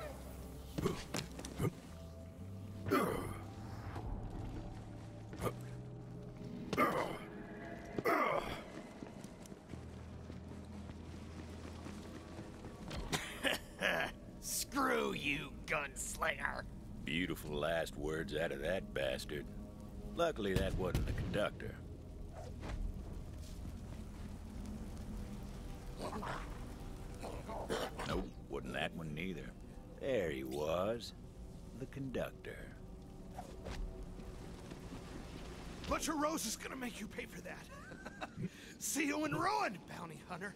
Screw you, gunslinger. Beautiful last words out of that bastard. Luckily, that wasn't the conductor. Nope, wasn't that one neither. There he was, the conductor. Butcher Rose is gonna make you pay for that. See you in ruin, bounty hunter.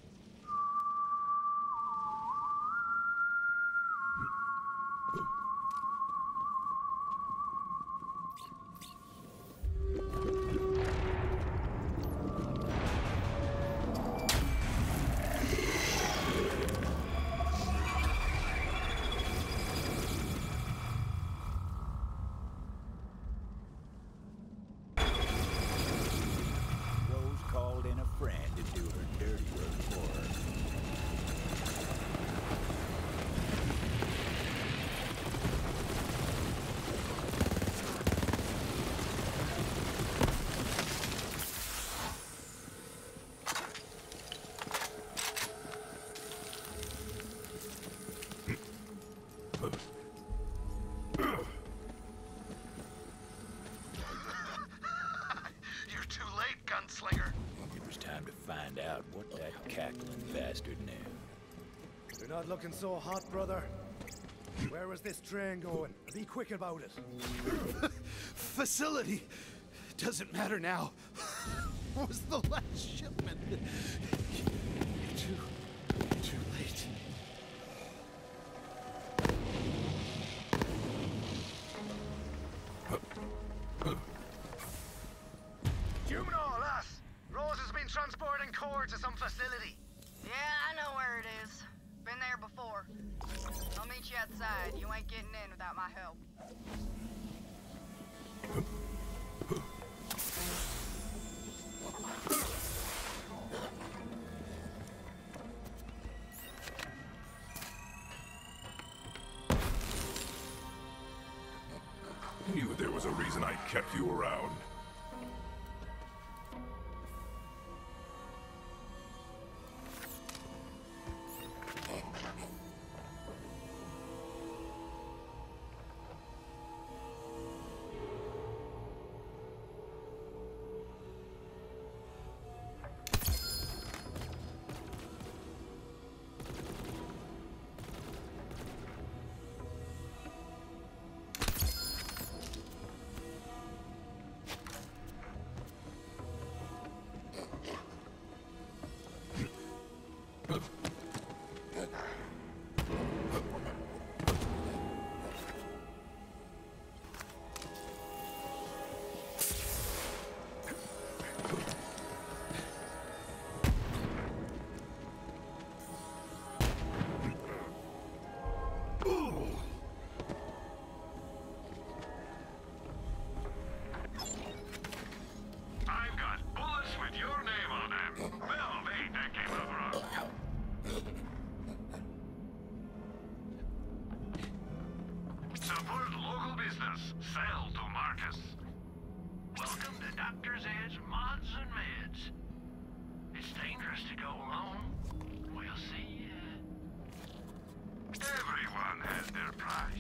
What that cackling bastard knew. You're not looking so hot, brother. Where was this train going? Be quick about it. Facility. Doesn't matter now. What was the last shipment? Too, too late. Juno, lass! Rose has been transporting core to some facility. Yeah, I know where it is. Been there before. I'll meet you outside. You ain't getting in without my help. Knew there was a reason I kept you around. Sell to Marcus. Welcome to Doctor's Edge Mods and Meds. It's dangerous to go alone. We'll see ya. Everyone has their price.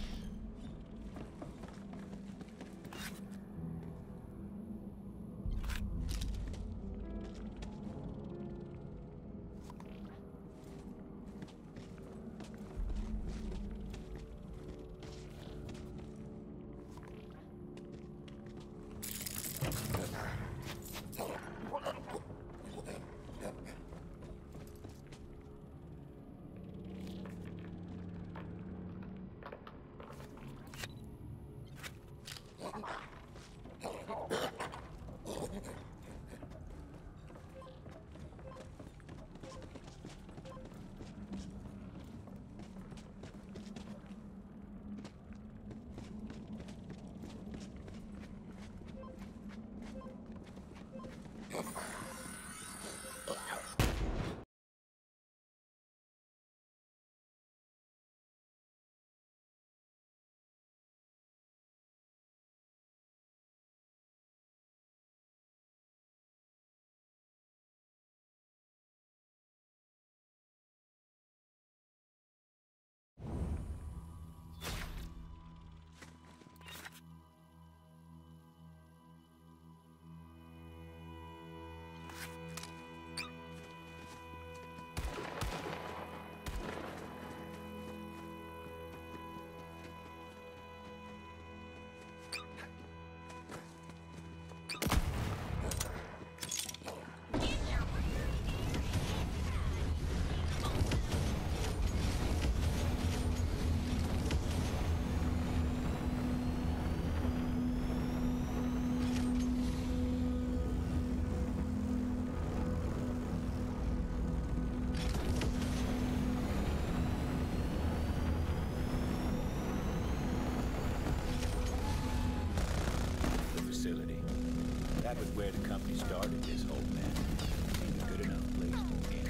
That was where the company started this whole mess. Seemed a good enough place to end.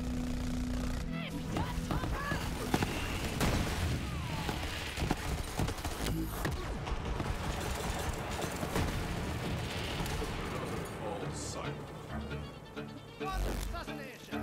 All silent. What assassination?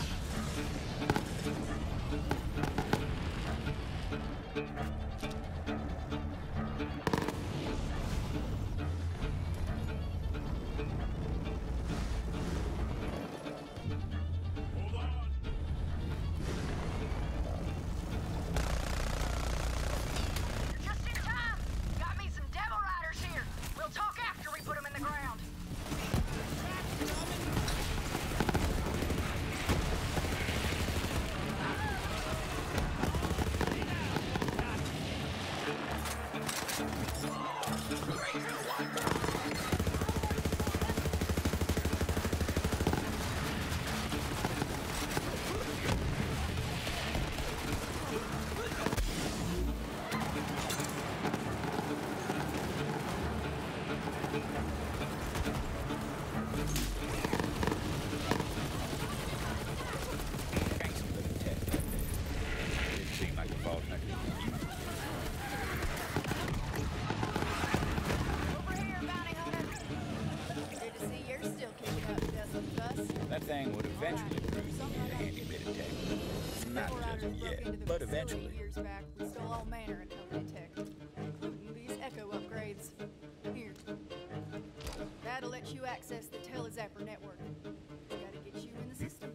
That thing would eventually prove to be a handy bit of tech. Not just yet, but eventually. Years back, we stole all manner of company tech, including these Echo upgrades. Here. That'll let you access the Telezapper network. Gotta get you in the system.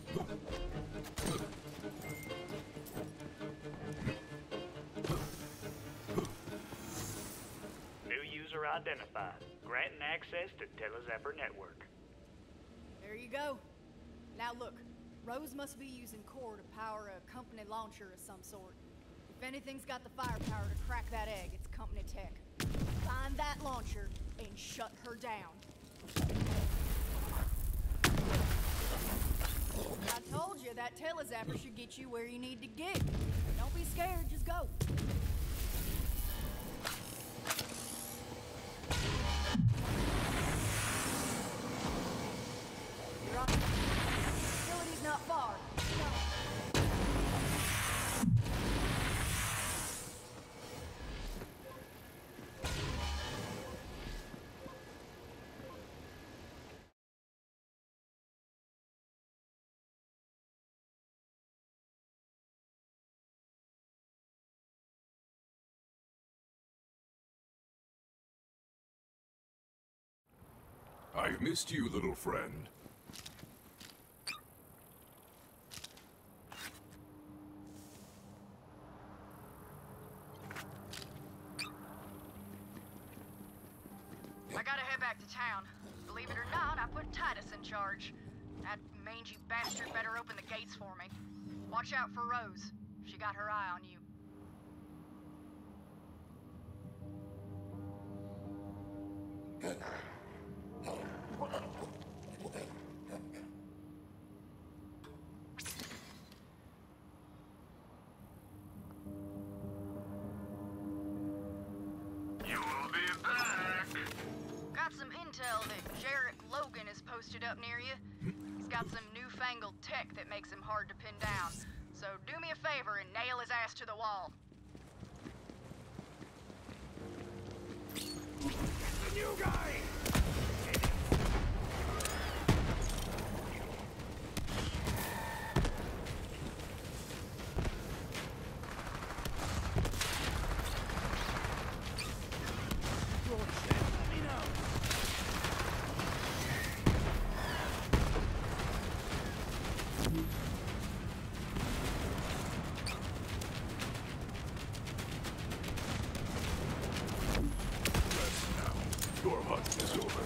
New user identified. Granting access to Telezapper network. There you go. Now look, Rose must be using core to power a company launcher of some sort. If anything's got the firepower to crack that egg, it's company tech. Find that launcher and shut her down. I told you that Telezapper should get you where you need to get. Don't be scared, just go. You're on. Facility's not far. Go. I've missed you, little friend. I gotta head back to town. Believe it or not, I put Titus in charge. That mangy bastard better open the gates for me. Watch out for Rose. She got her eye on you. Got some intel that Jarrett Logan is posted up near you. He's got some newfangled tech that makes him hard to pin down. So do me a favor and nail his ass to the wall. The new guy! Your hunt is over.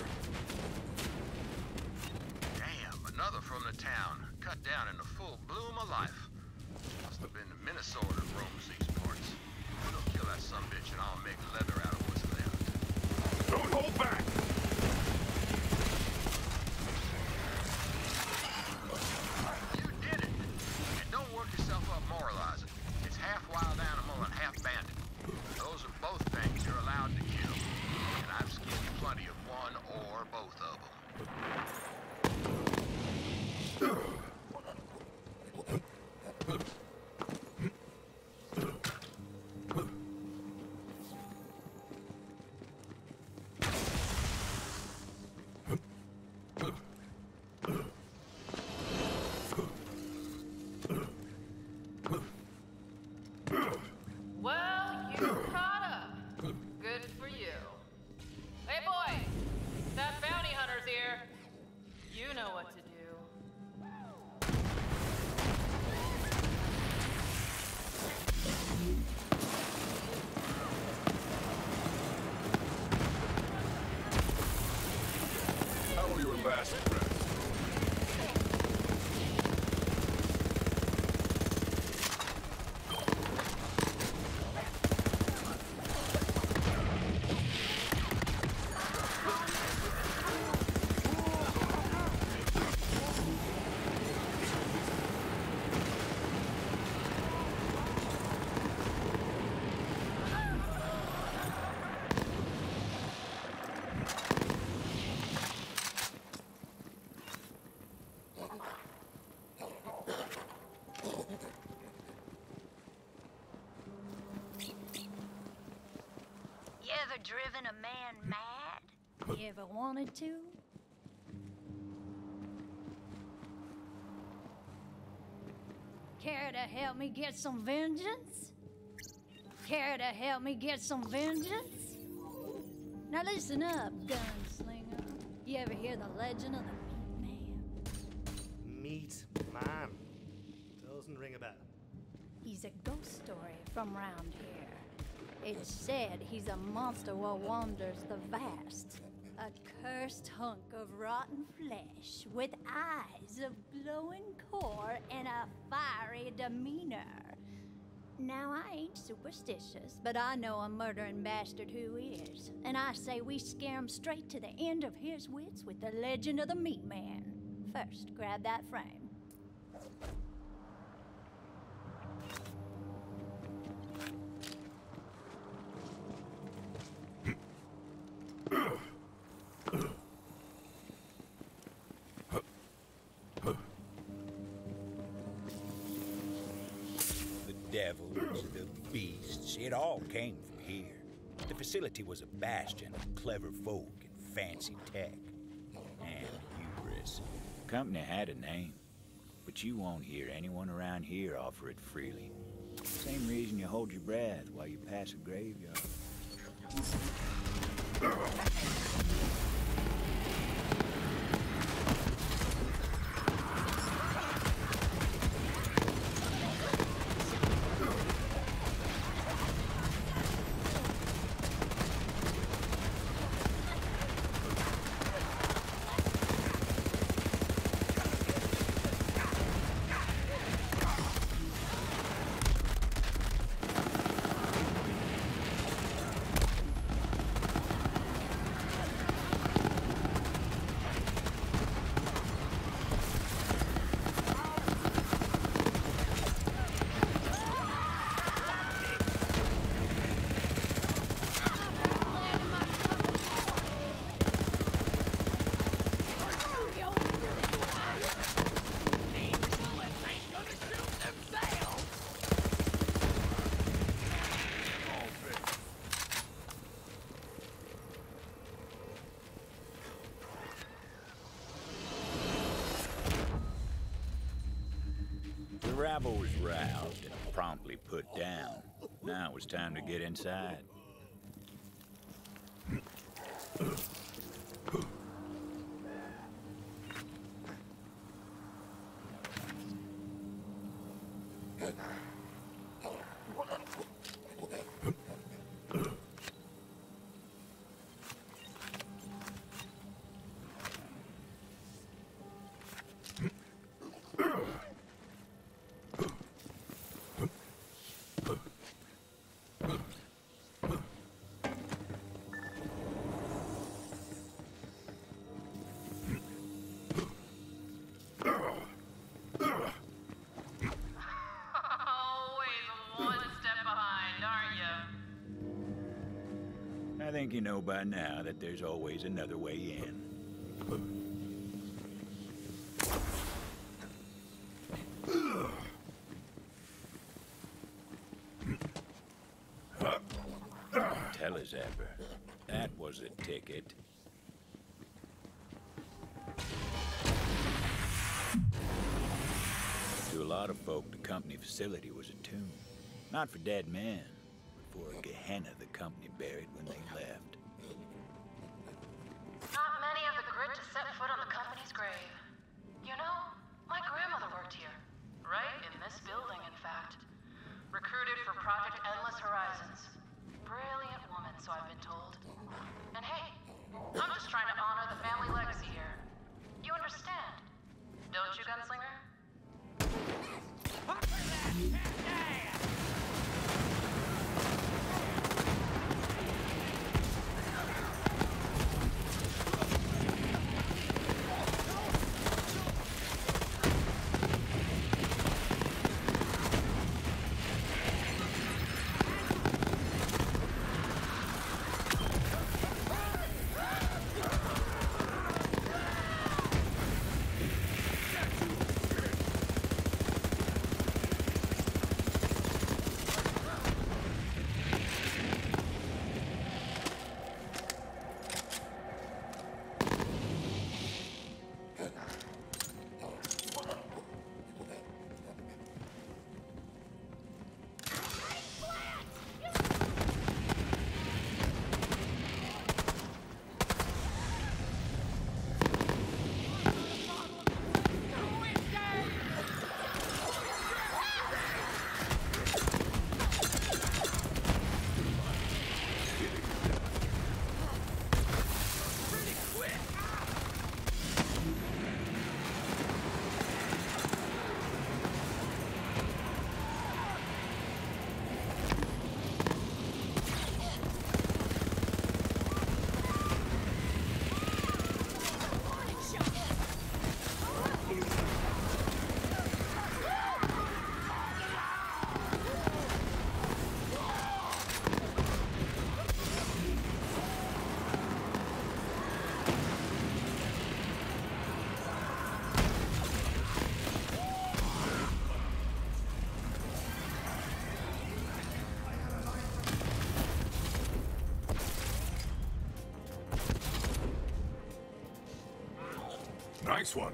Damn, another from the town. Cut down in the full bloom of life. Must have been Minnesota that roams these parts. We'll kill that sumbitch and I'll make leather out of what's left. Don't hold back! You did it! And don't work yourself up moralizing. It's half wild animal and half bandit. Those are both things you're allowed to kill. And I've skinned plenty of one or both of them. Well, you caught up. Good for you. Hey, boy! That bounty hunter's here. You know what to do. How are your last friends? You ever driven a man mad? You ever wanted to? Care to help me get some vengeance? Care to help me get some vengeance? Now listen up, gunslinger. You ever hear the legend of the Meat man. Doesn't ring a bell. He's a ghost story from round here. It's said he's a monster what wanders the vast. A cursed hunk of rotten flesh with eyes of glowing core and a fiery demeanor. Now, I ain't superstitious, but I know a murdering bastard who is. And I say we scare him straight to the end of his wits with the legend of the Meat Man. First, grab that frame. Devils, the beasts, it all came from here. The facility was a bastion of clever folk and fancy tech. And hubris. Company had a name, but you won't hear anyone around here offer it freely. Same reason you hold your breath while you pass a graveyard. rabble was roused and promptly put down. Now it was time to get inside. I think you know by now that there's always another way in. Telezapper. That was a ticket. To a lot of folk, the company facility was a tomb. Not for dead men, but for a Gehenna the company buried when they left. Not many have the grit to set foot on the company's grave. You know, my grandmother worked here. Right in this building, in fact. Recruited for Project Endless Horizons. Brilliant woman, so I've been told. And hey, I'm just trying to honor the family legacy here. You understand, don't you, Gunslinger? Nice one.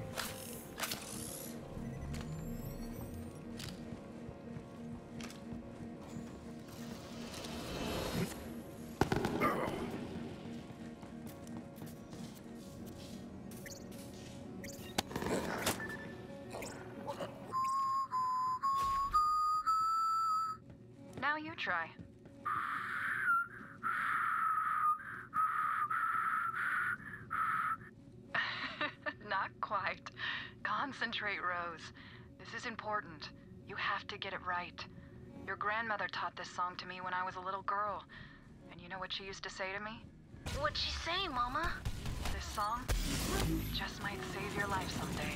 Now you try. Not quite. Concentrate, Rose. This is important. You have to get it right. Your grandmother taught this song to me when I was a little girl. And you know what she used to say to me? What'd she say, Mama? This song just might save your life someday.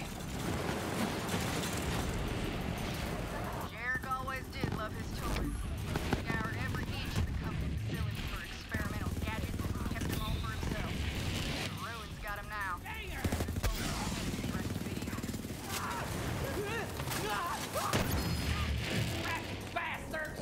Jarek always did love his toys. He scoured every inch of the company facility for experimental gadgets and kept them all for himself. The ruins got him now. Bastard!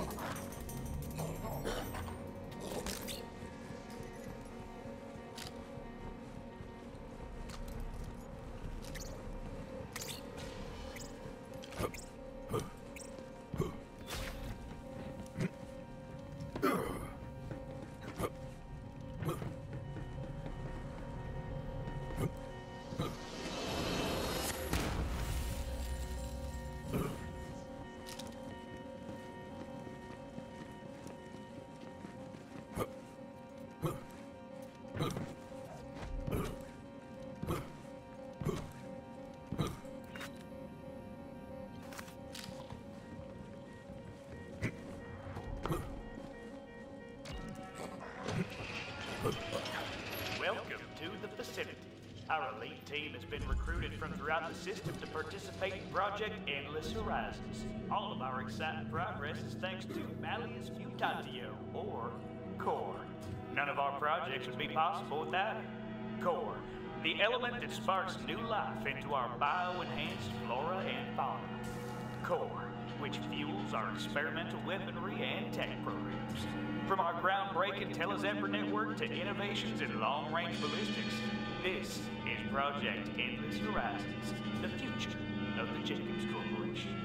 team has been recruited from throughout the system to participate in Project Endless Horizons. All of our exciting progress is thanks to Malleus Mutatio, or Core. None of our projects would be possible without it. Core, the element that sparks new life into our bio-enhanced flora and fauna. Core, which fuels our experimental weaponry and tech programs. From our groundbreaking Telezephyr network to innovations in long-range ballistics, this is Project Endless Horizons, the future of the Jacobs Corporation.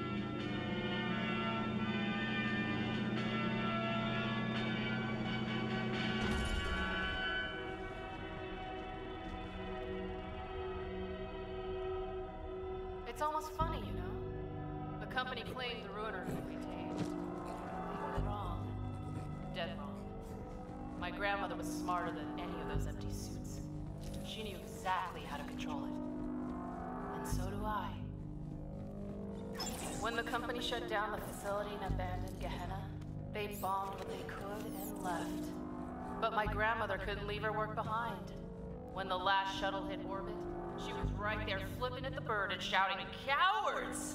It's almost funny, you know? The company claimed the ruiner could be tamed. They were wrong. Dead wrong. My grandmother was smarter than any of those empty suits. She knew exactly how to control it. And so do I. When the company shut down the facility and abandoned Gehenna, they bombed what they could and left. But my grandmother couldn't leave her work behind. When the last shuttle hit orbit, she was right there flipping at the bird and shouting, "Cowards!"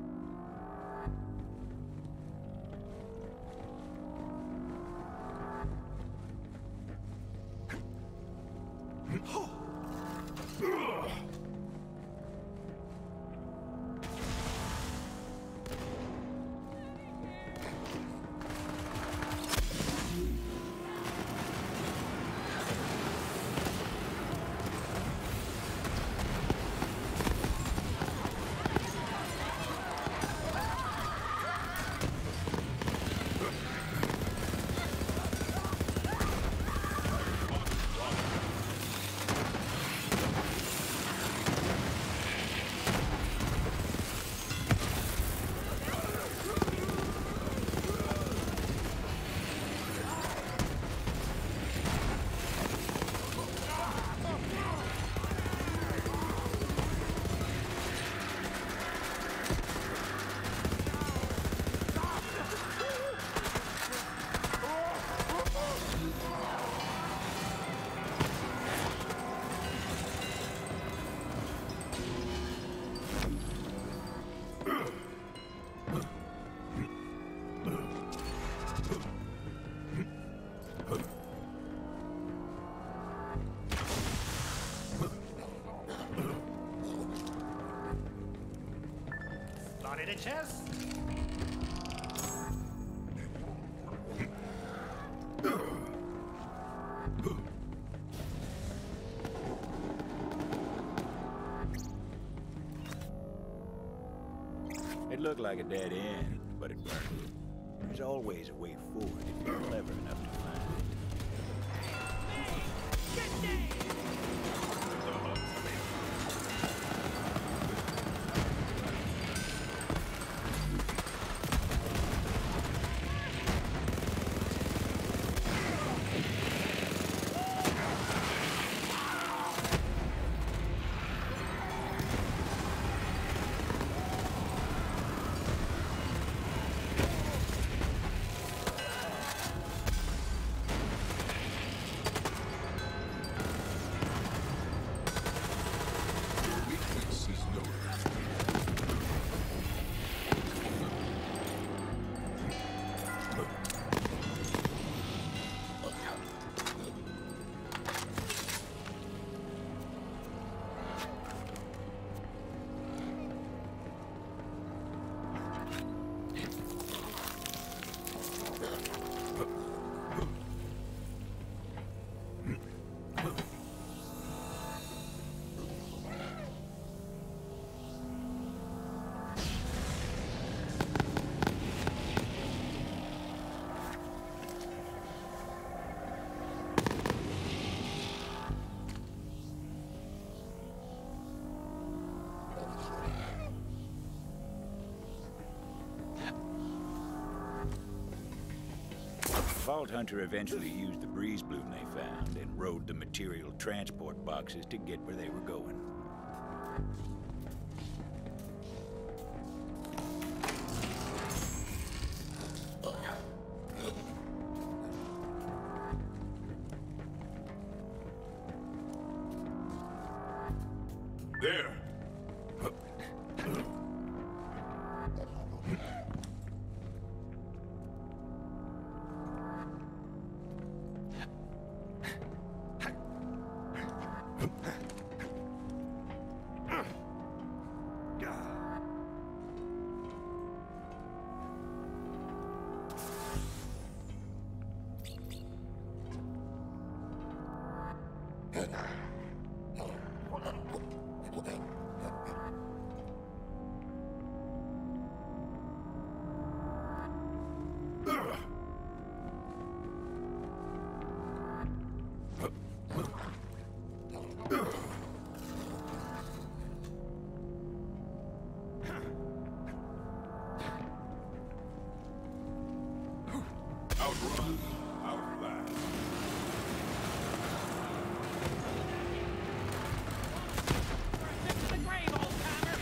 Body to chest. It looked like a dead end, but it weren't. There's always a way forward if you're clever enough to find it. Vault Hunter eventually used the breeze bloom they found and rode the material transport boxes to get where they were going. Outrun, outlast. To the grave, old-timer!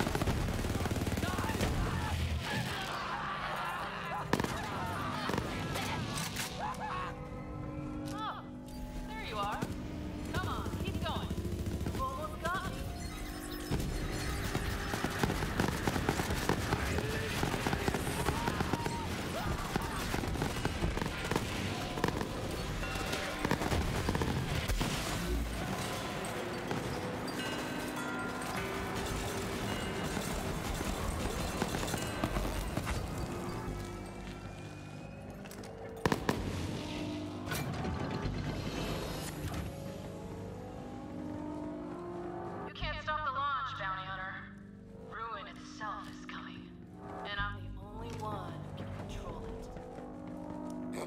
Oh, there you are. Come on, keep going. You've almost got me. You can't stop the launch, Bounty Hunter. Ruin itself is coming. And I'm the only one who can control it.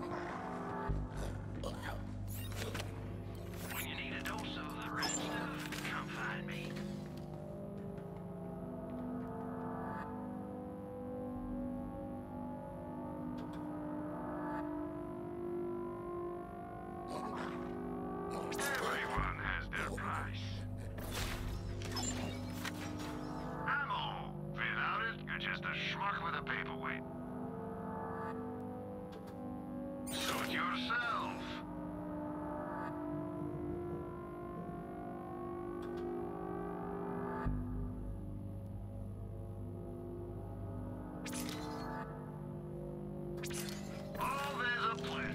When you need a dose of the red stuff, come find me. Everyone has their price. Ammo! Without it, you're just a schmuck with a paperweight. Suit yourself. Always a pleasure.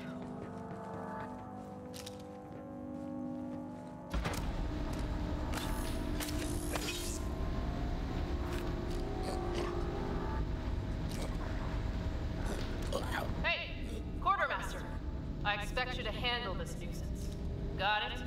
Hey, Quartermaster. I expect you to handle this nuisance. Got it?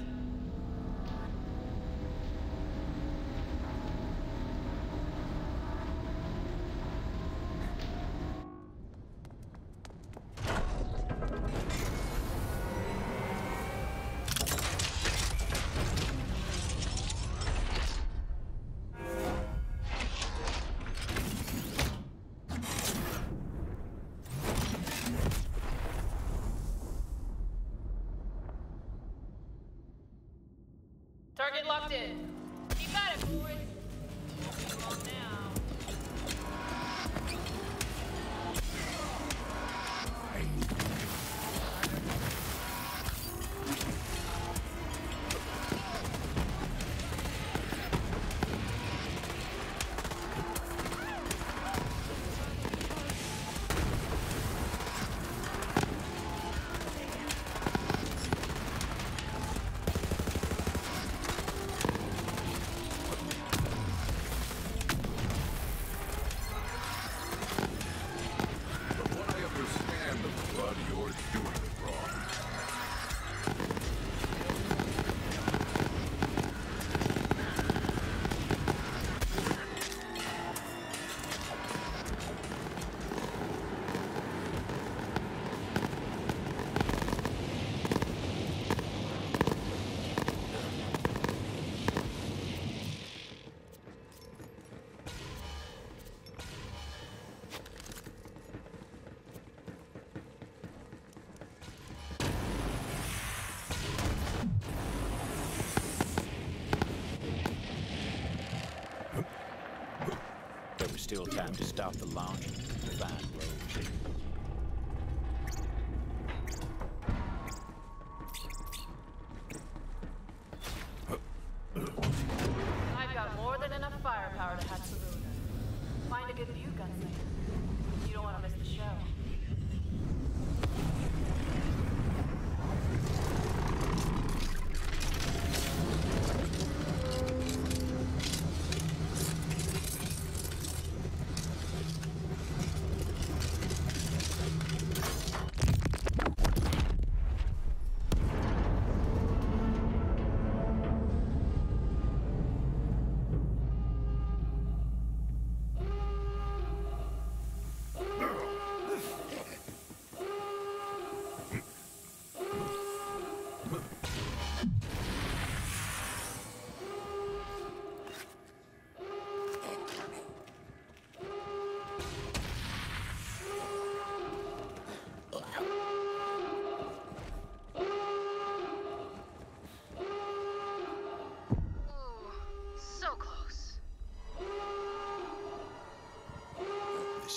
Target locked in. Keep at it, boys. Come on now. From what I understand of the blood, you're doing it wrong. There was still time to stop the launch and find Rose. I've got more than enough firepower to hatch the ruiner. Find a good view, gunslinger. You don't want to miss the show.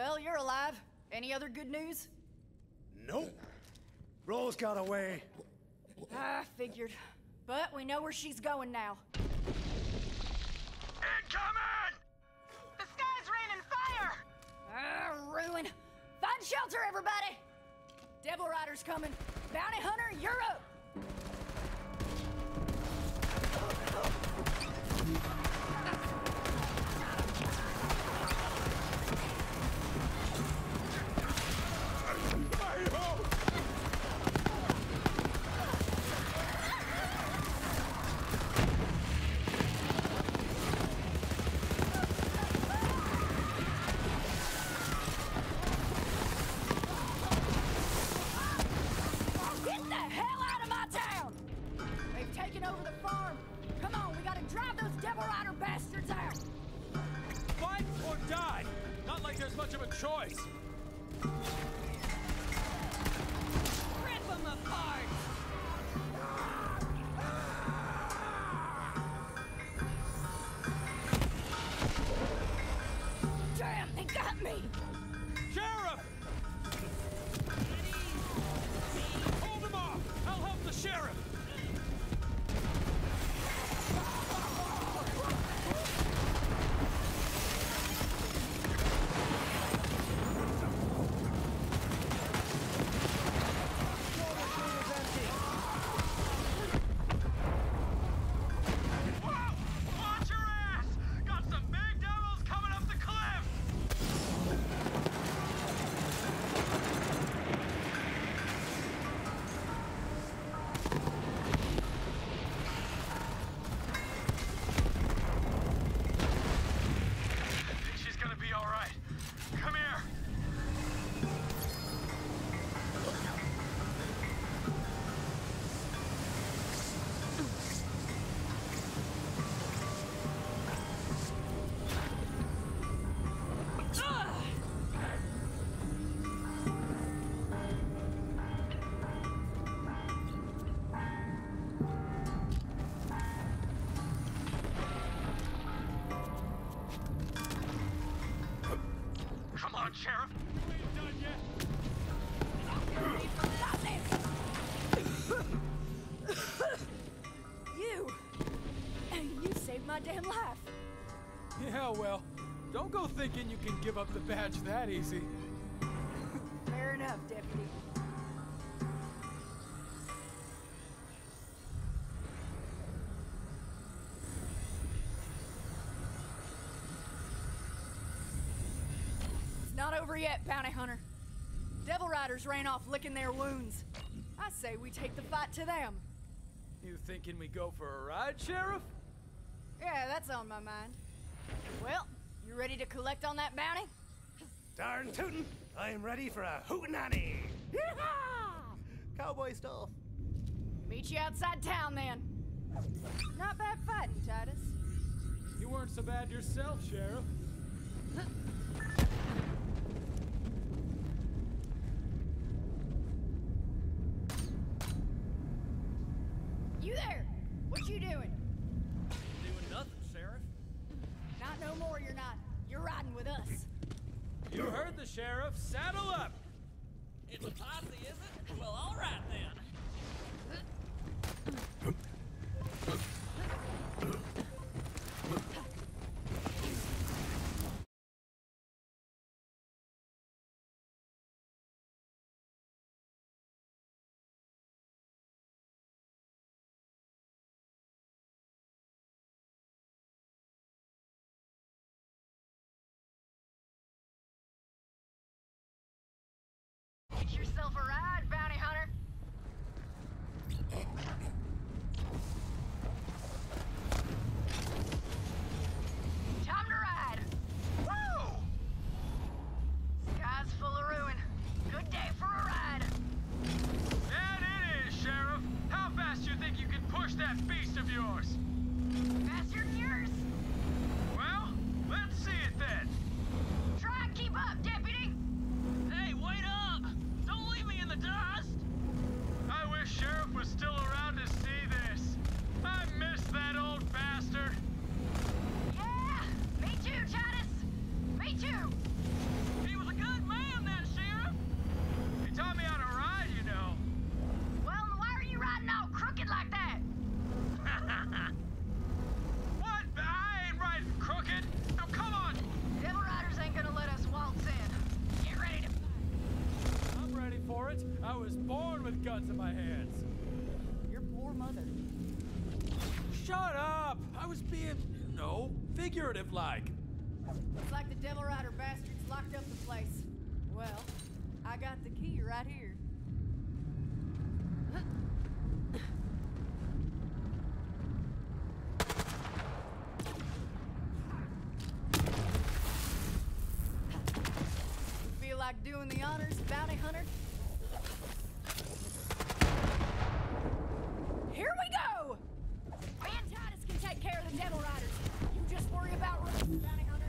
Well, you're alive. Any other good news? Nope. Rose got away. I figured. But we know where she's going now. Incoming! The sky's raining fire! Ah, ruin. Find shelter, everybody! Devil Rider's coming. Bounty Hunter, you're up! Get the hell out of my town! They've taken over the farm. Come on, we gotta drive those Devil Rider bastards out! Fight or die! Not like there's much of a choice. Rip them apart! Damn, they got me! Sheriff! Hold him off! I'll help the sheriff! Watch your ass! Got some big devils coming up the cliff! She's gonna be all right. Come here. Come on, Sheriff. You! You saved my damn life. Yeah, well, don't go thinking you can give up the badge that easy. Fair enough, Deputy. It's not over yet, Bounty Hunter. Devil Riders ran off licking their wounds. I say we take the fight to them. You thinking we go for a ride, Sheriff? Yeah, that's on my mind. Well, you ready to collect on that bounty? Darn tootin', I am ready for a hootenanny. Cowboy stuff. Meet you outside town then. Not bad fighting, Titus. You weren't so bad yourself, Sheriff. You there! What you doing? Doing nothing, Sheriff. Not no more, you're not. You're riding with us. You heard the sheriff. Saddle up! It's a posse, is it? Well, all right then. Get yourself a ride, Bounty Hunter. Time to ride. Woo! Sky's full of ruin. Good day for a ride. And it is, Sheriff. How fast you think you can push that beast of yours? Faster than yours. Well, let's see it then. Try and keep up, Deputy. Hey, wait up! Don't leave me in the dust! I wish Sheriff was still around to see this. I miss that old bastard. Yeah, me too, Titus. Me too. He was a with guns in my hands. Your poor mother. Shut up! I was being, you know, figurative like. Looks like the Devil Rider bastards locked up the place. Well, I got the key right here. Feel like doing the honors, bounty hunter? Here we go! Me and Titus can take care of the Devil Riders. You just worry about Rose, bounty hunter.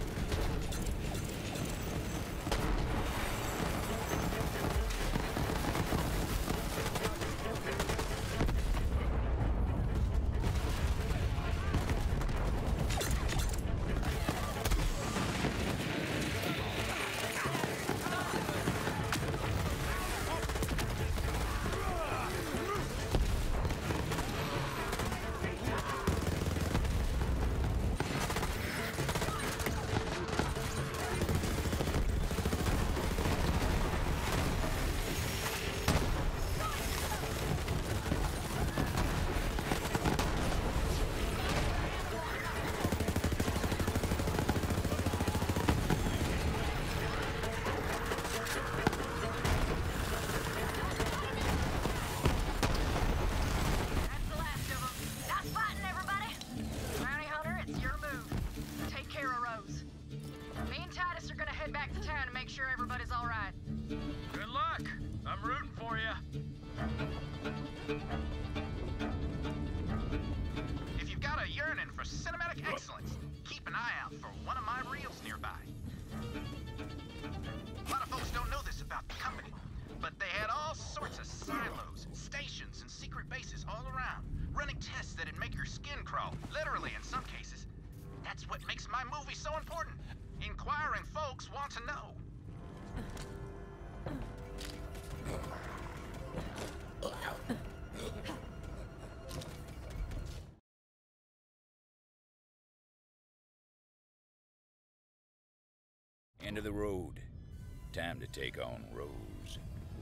End of the road. Time to take on Rose.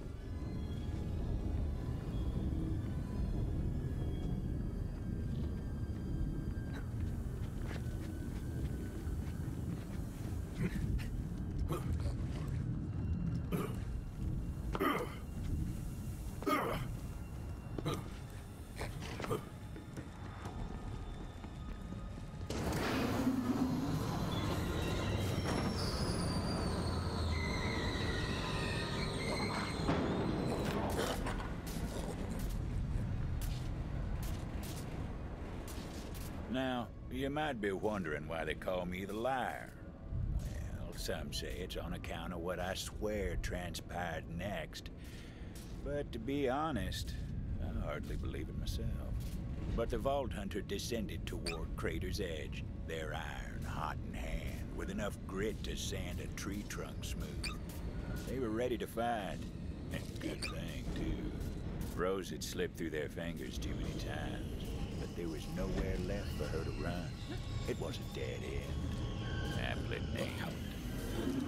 Now, you might be wondering why they call me the liar. Well, some say it's on account of what I swear transpired next. But to be honest, I hardly believe it myself. But the Vault Hunter descended toward Crater's Edge, their iron hot in hand, with enough grit to sand a tree trunk smooth. They were ready to fight. And good thing, too. Rose had slipped through their fingers too many times. But there was nowhere left for her to run. It was a dead end. Aptly named.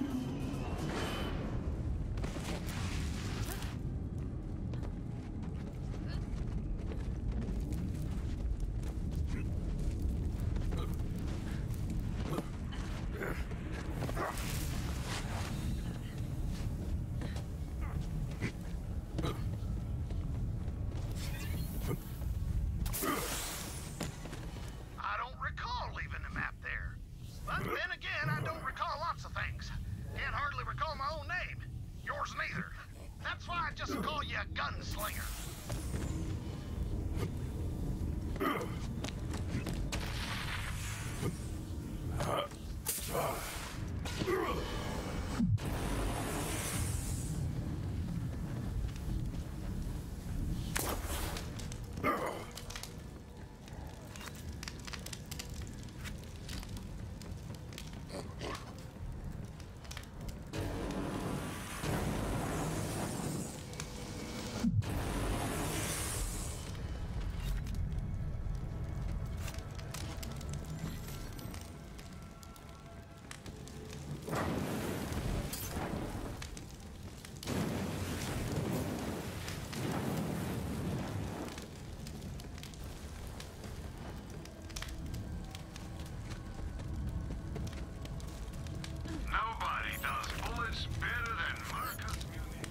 It's better than Marcus Munich.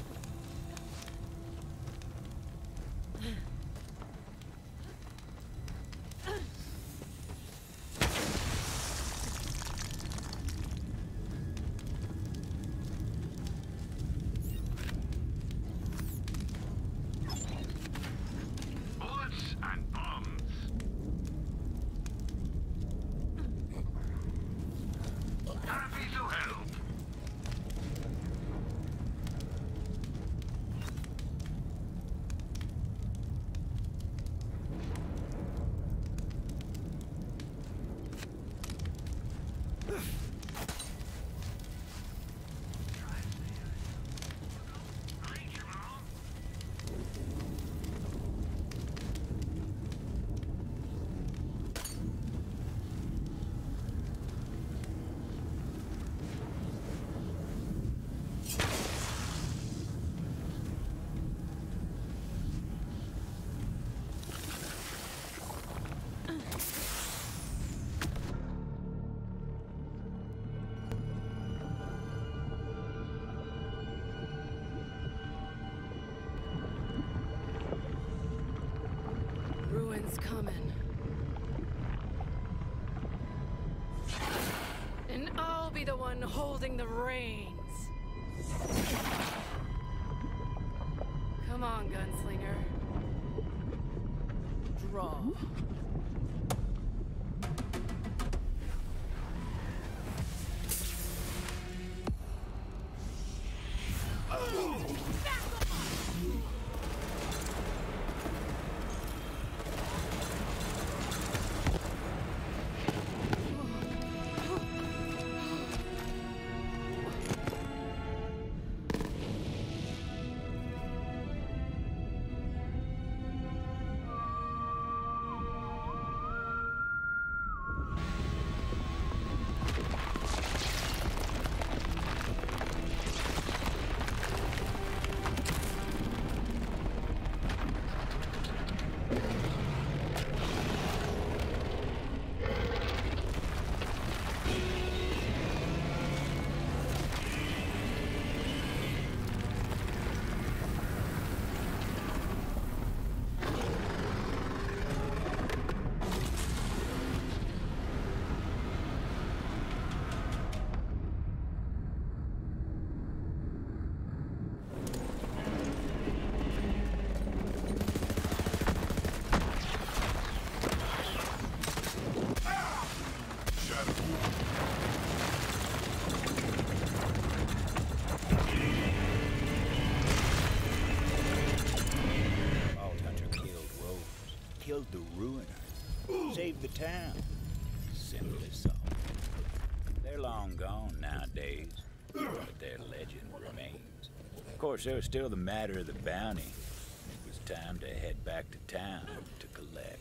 Bullets and bombs. Got a piece of help. Ruin's coming. And I'll be the one holding the reins. Come on, gunslinger. Draw. Killed the ruiner. Saved the town. Simply so. They're long gone nowadays, but their legend remains. Of course, there was still the matter of the bounty. It was time to head back to town to collect.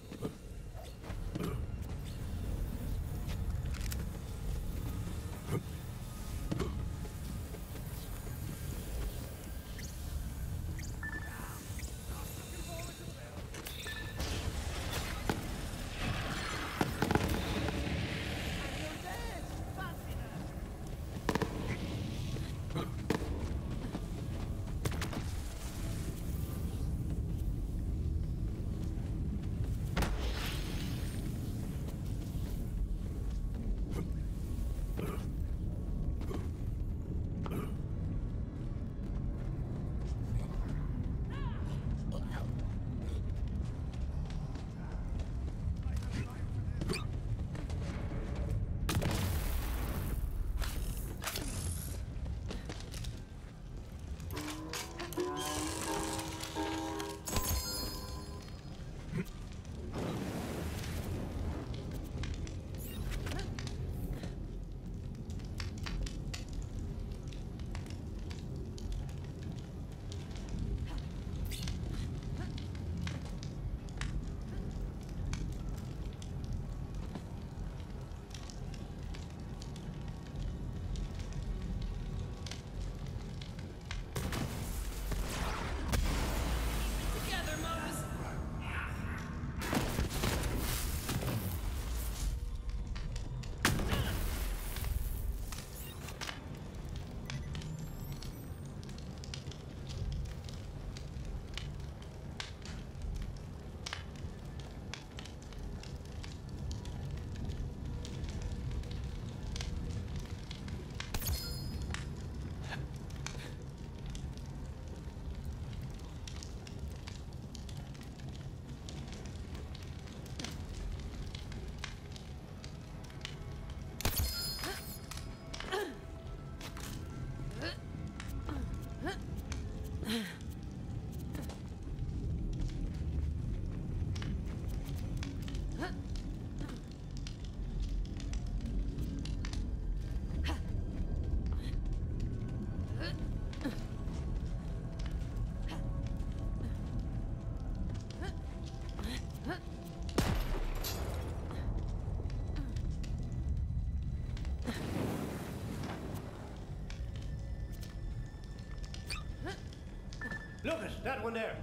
That one there.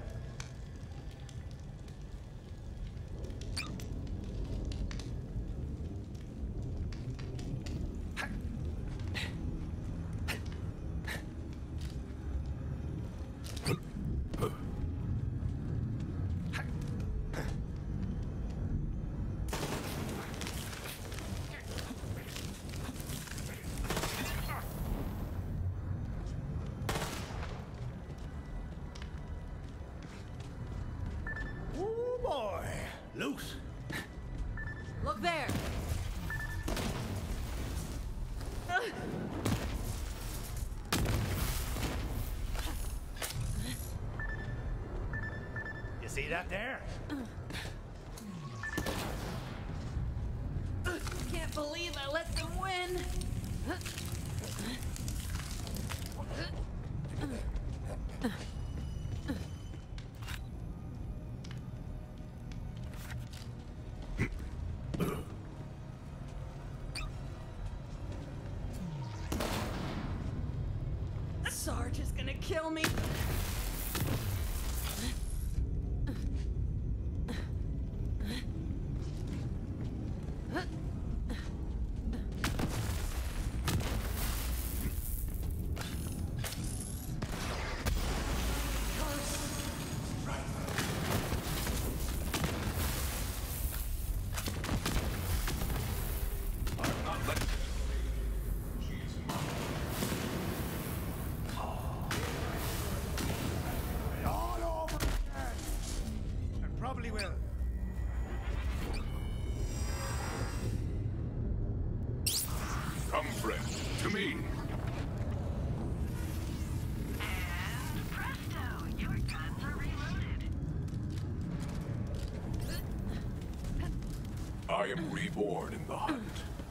Loose. Look there. Uh. You see that there? Can't believe I let them win. Sarge is gonna kill me. Probably will. Come, friend, to me. And presto, your guns are reloaded. I am reborn in the hunt.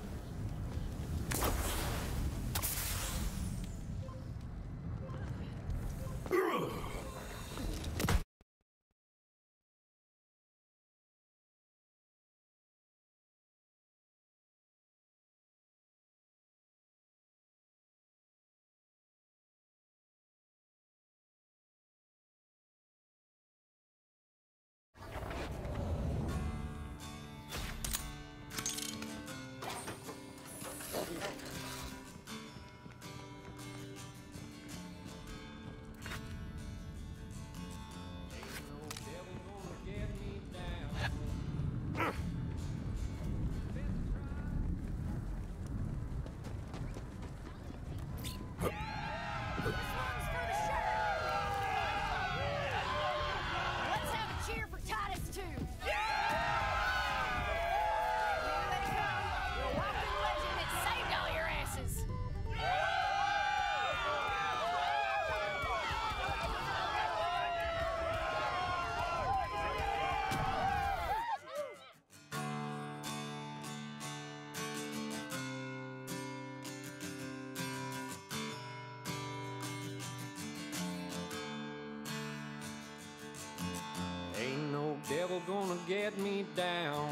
Ain't no devil gonna get me down.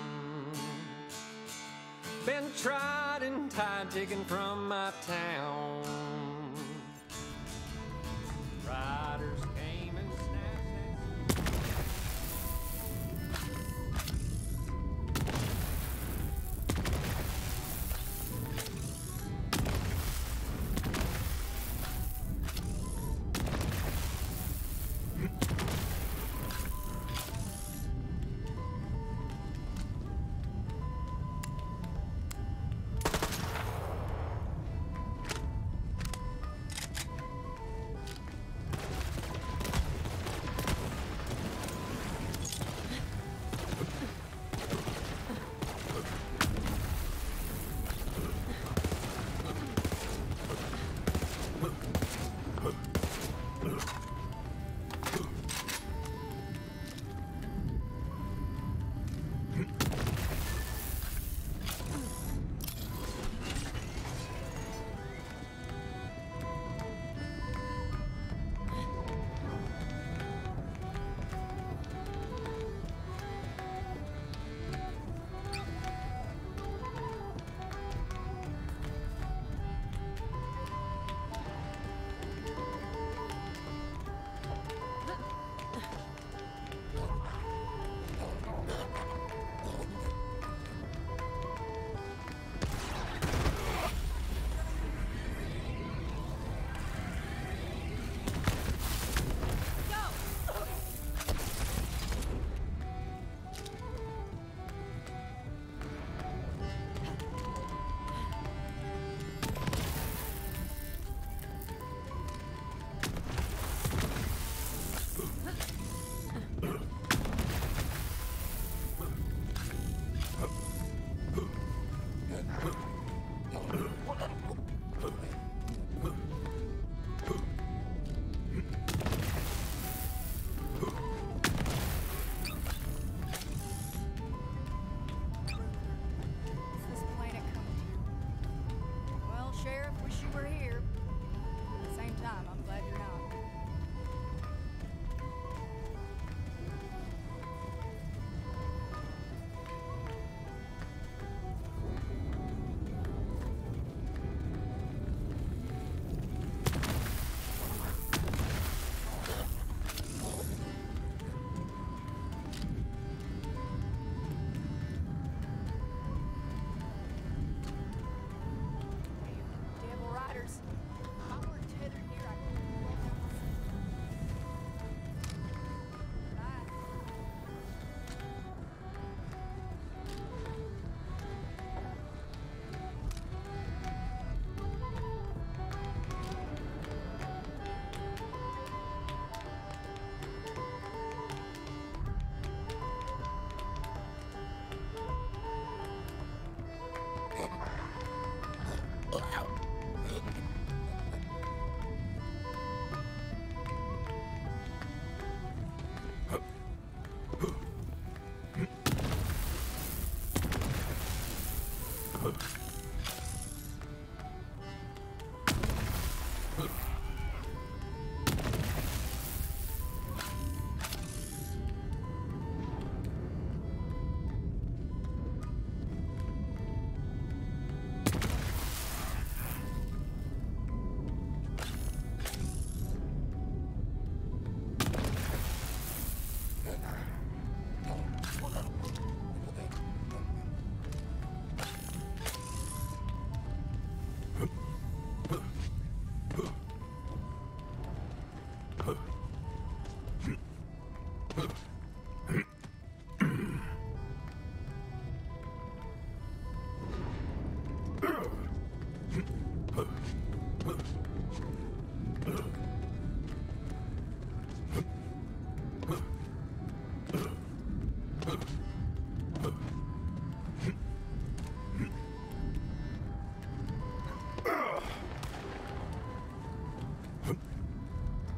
Been tried and tied, taken from my town. Riders came and snapped.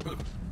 Ugh.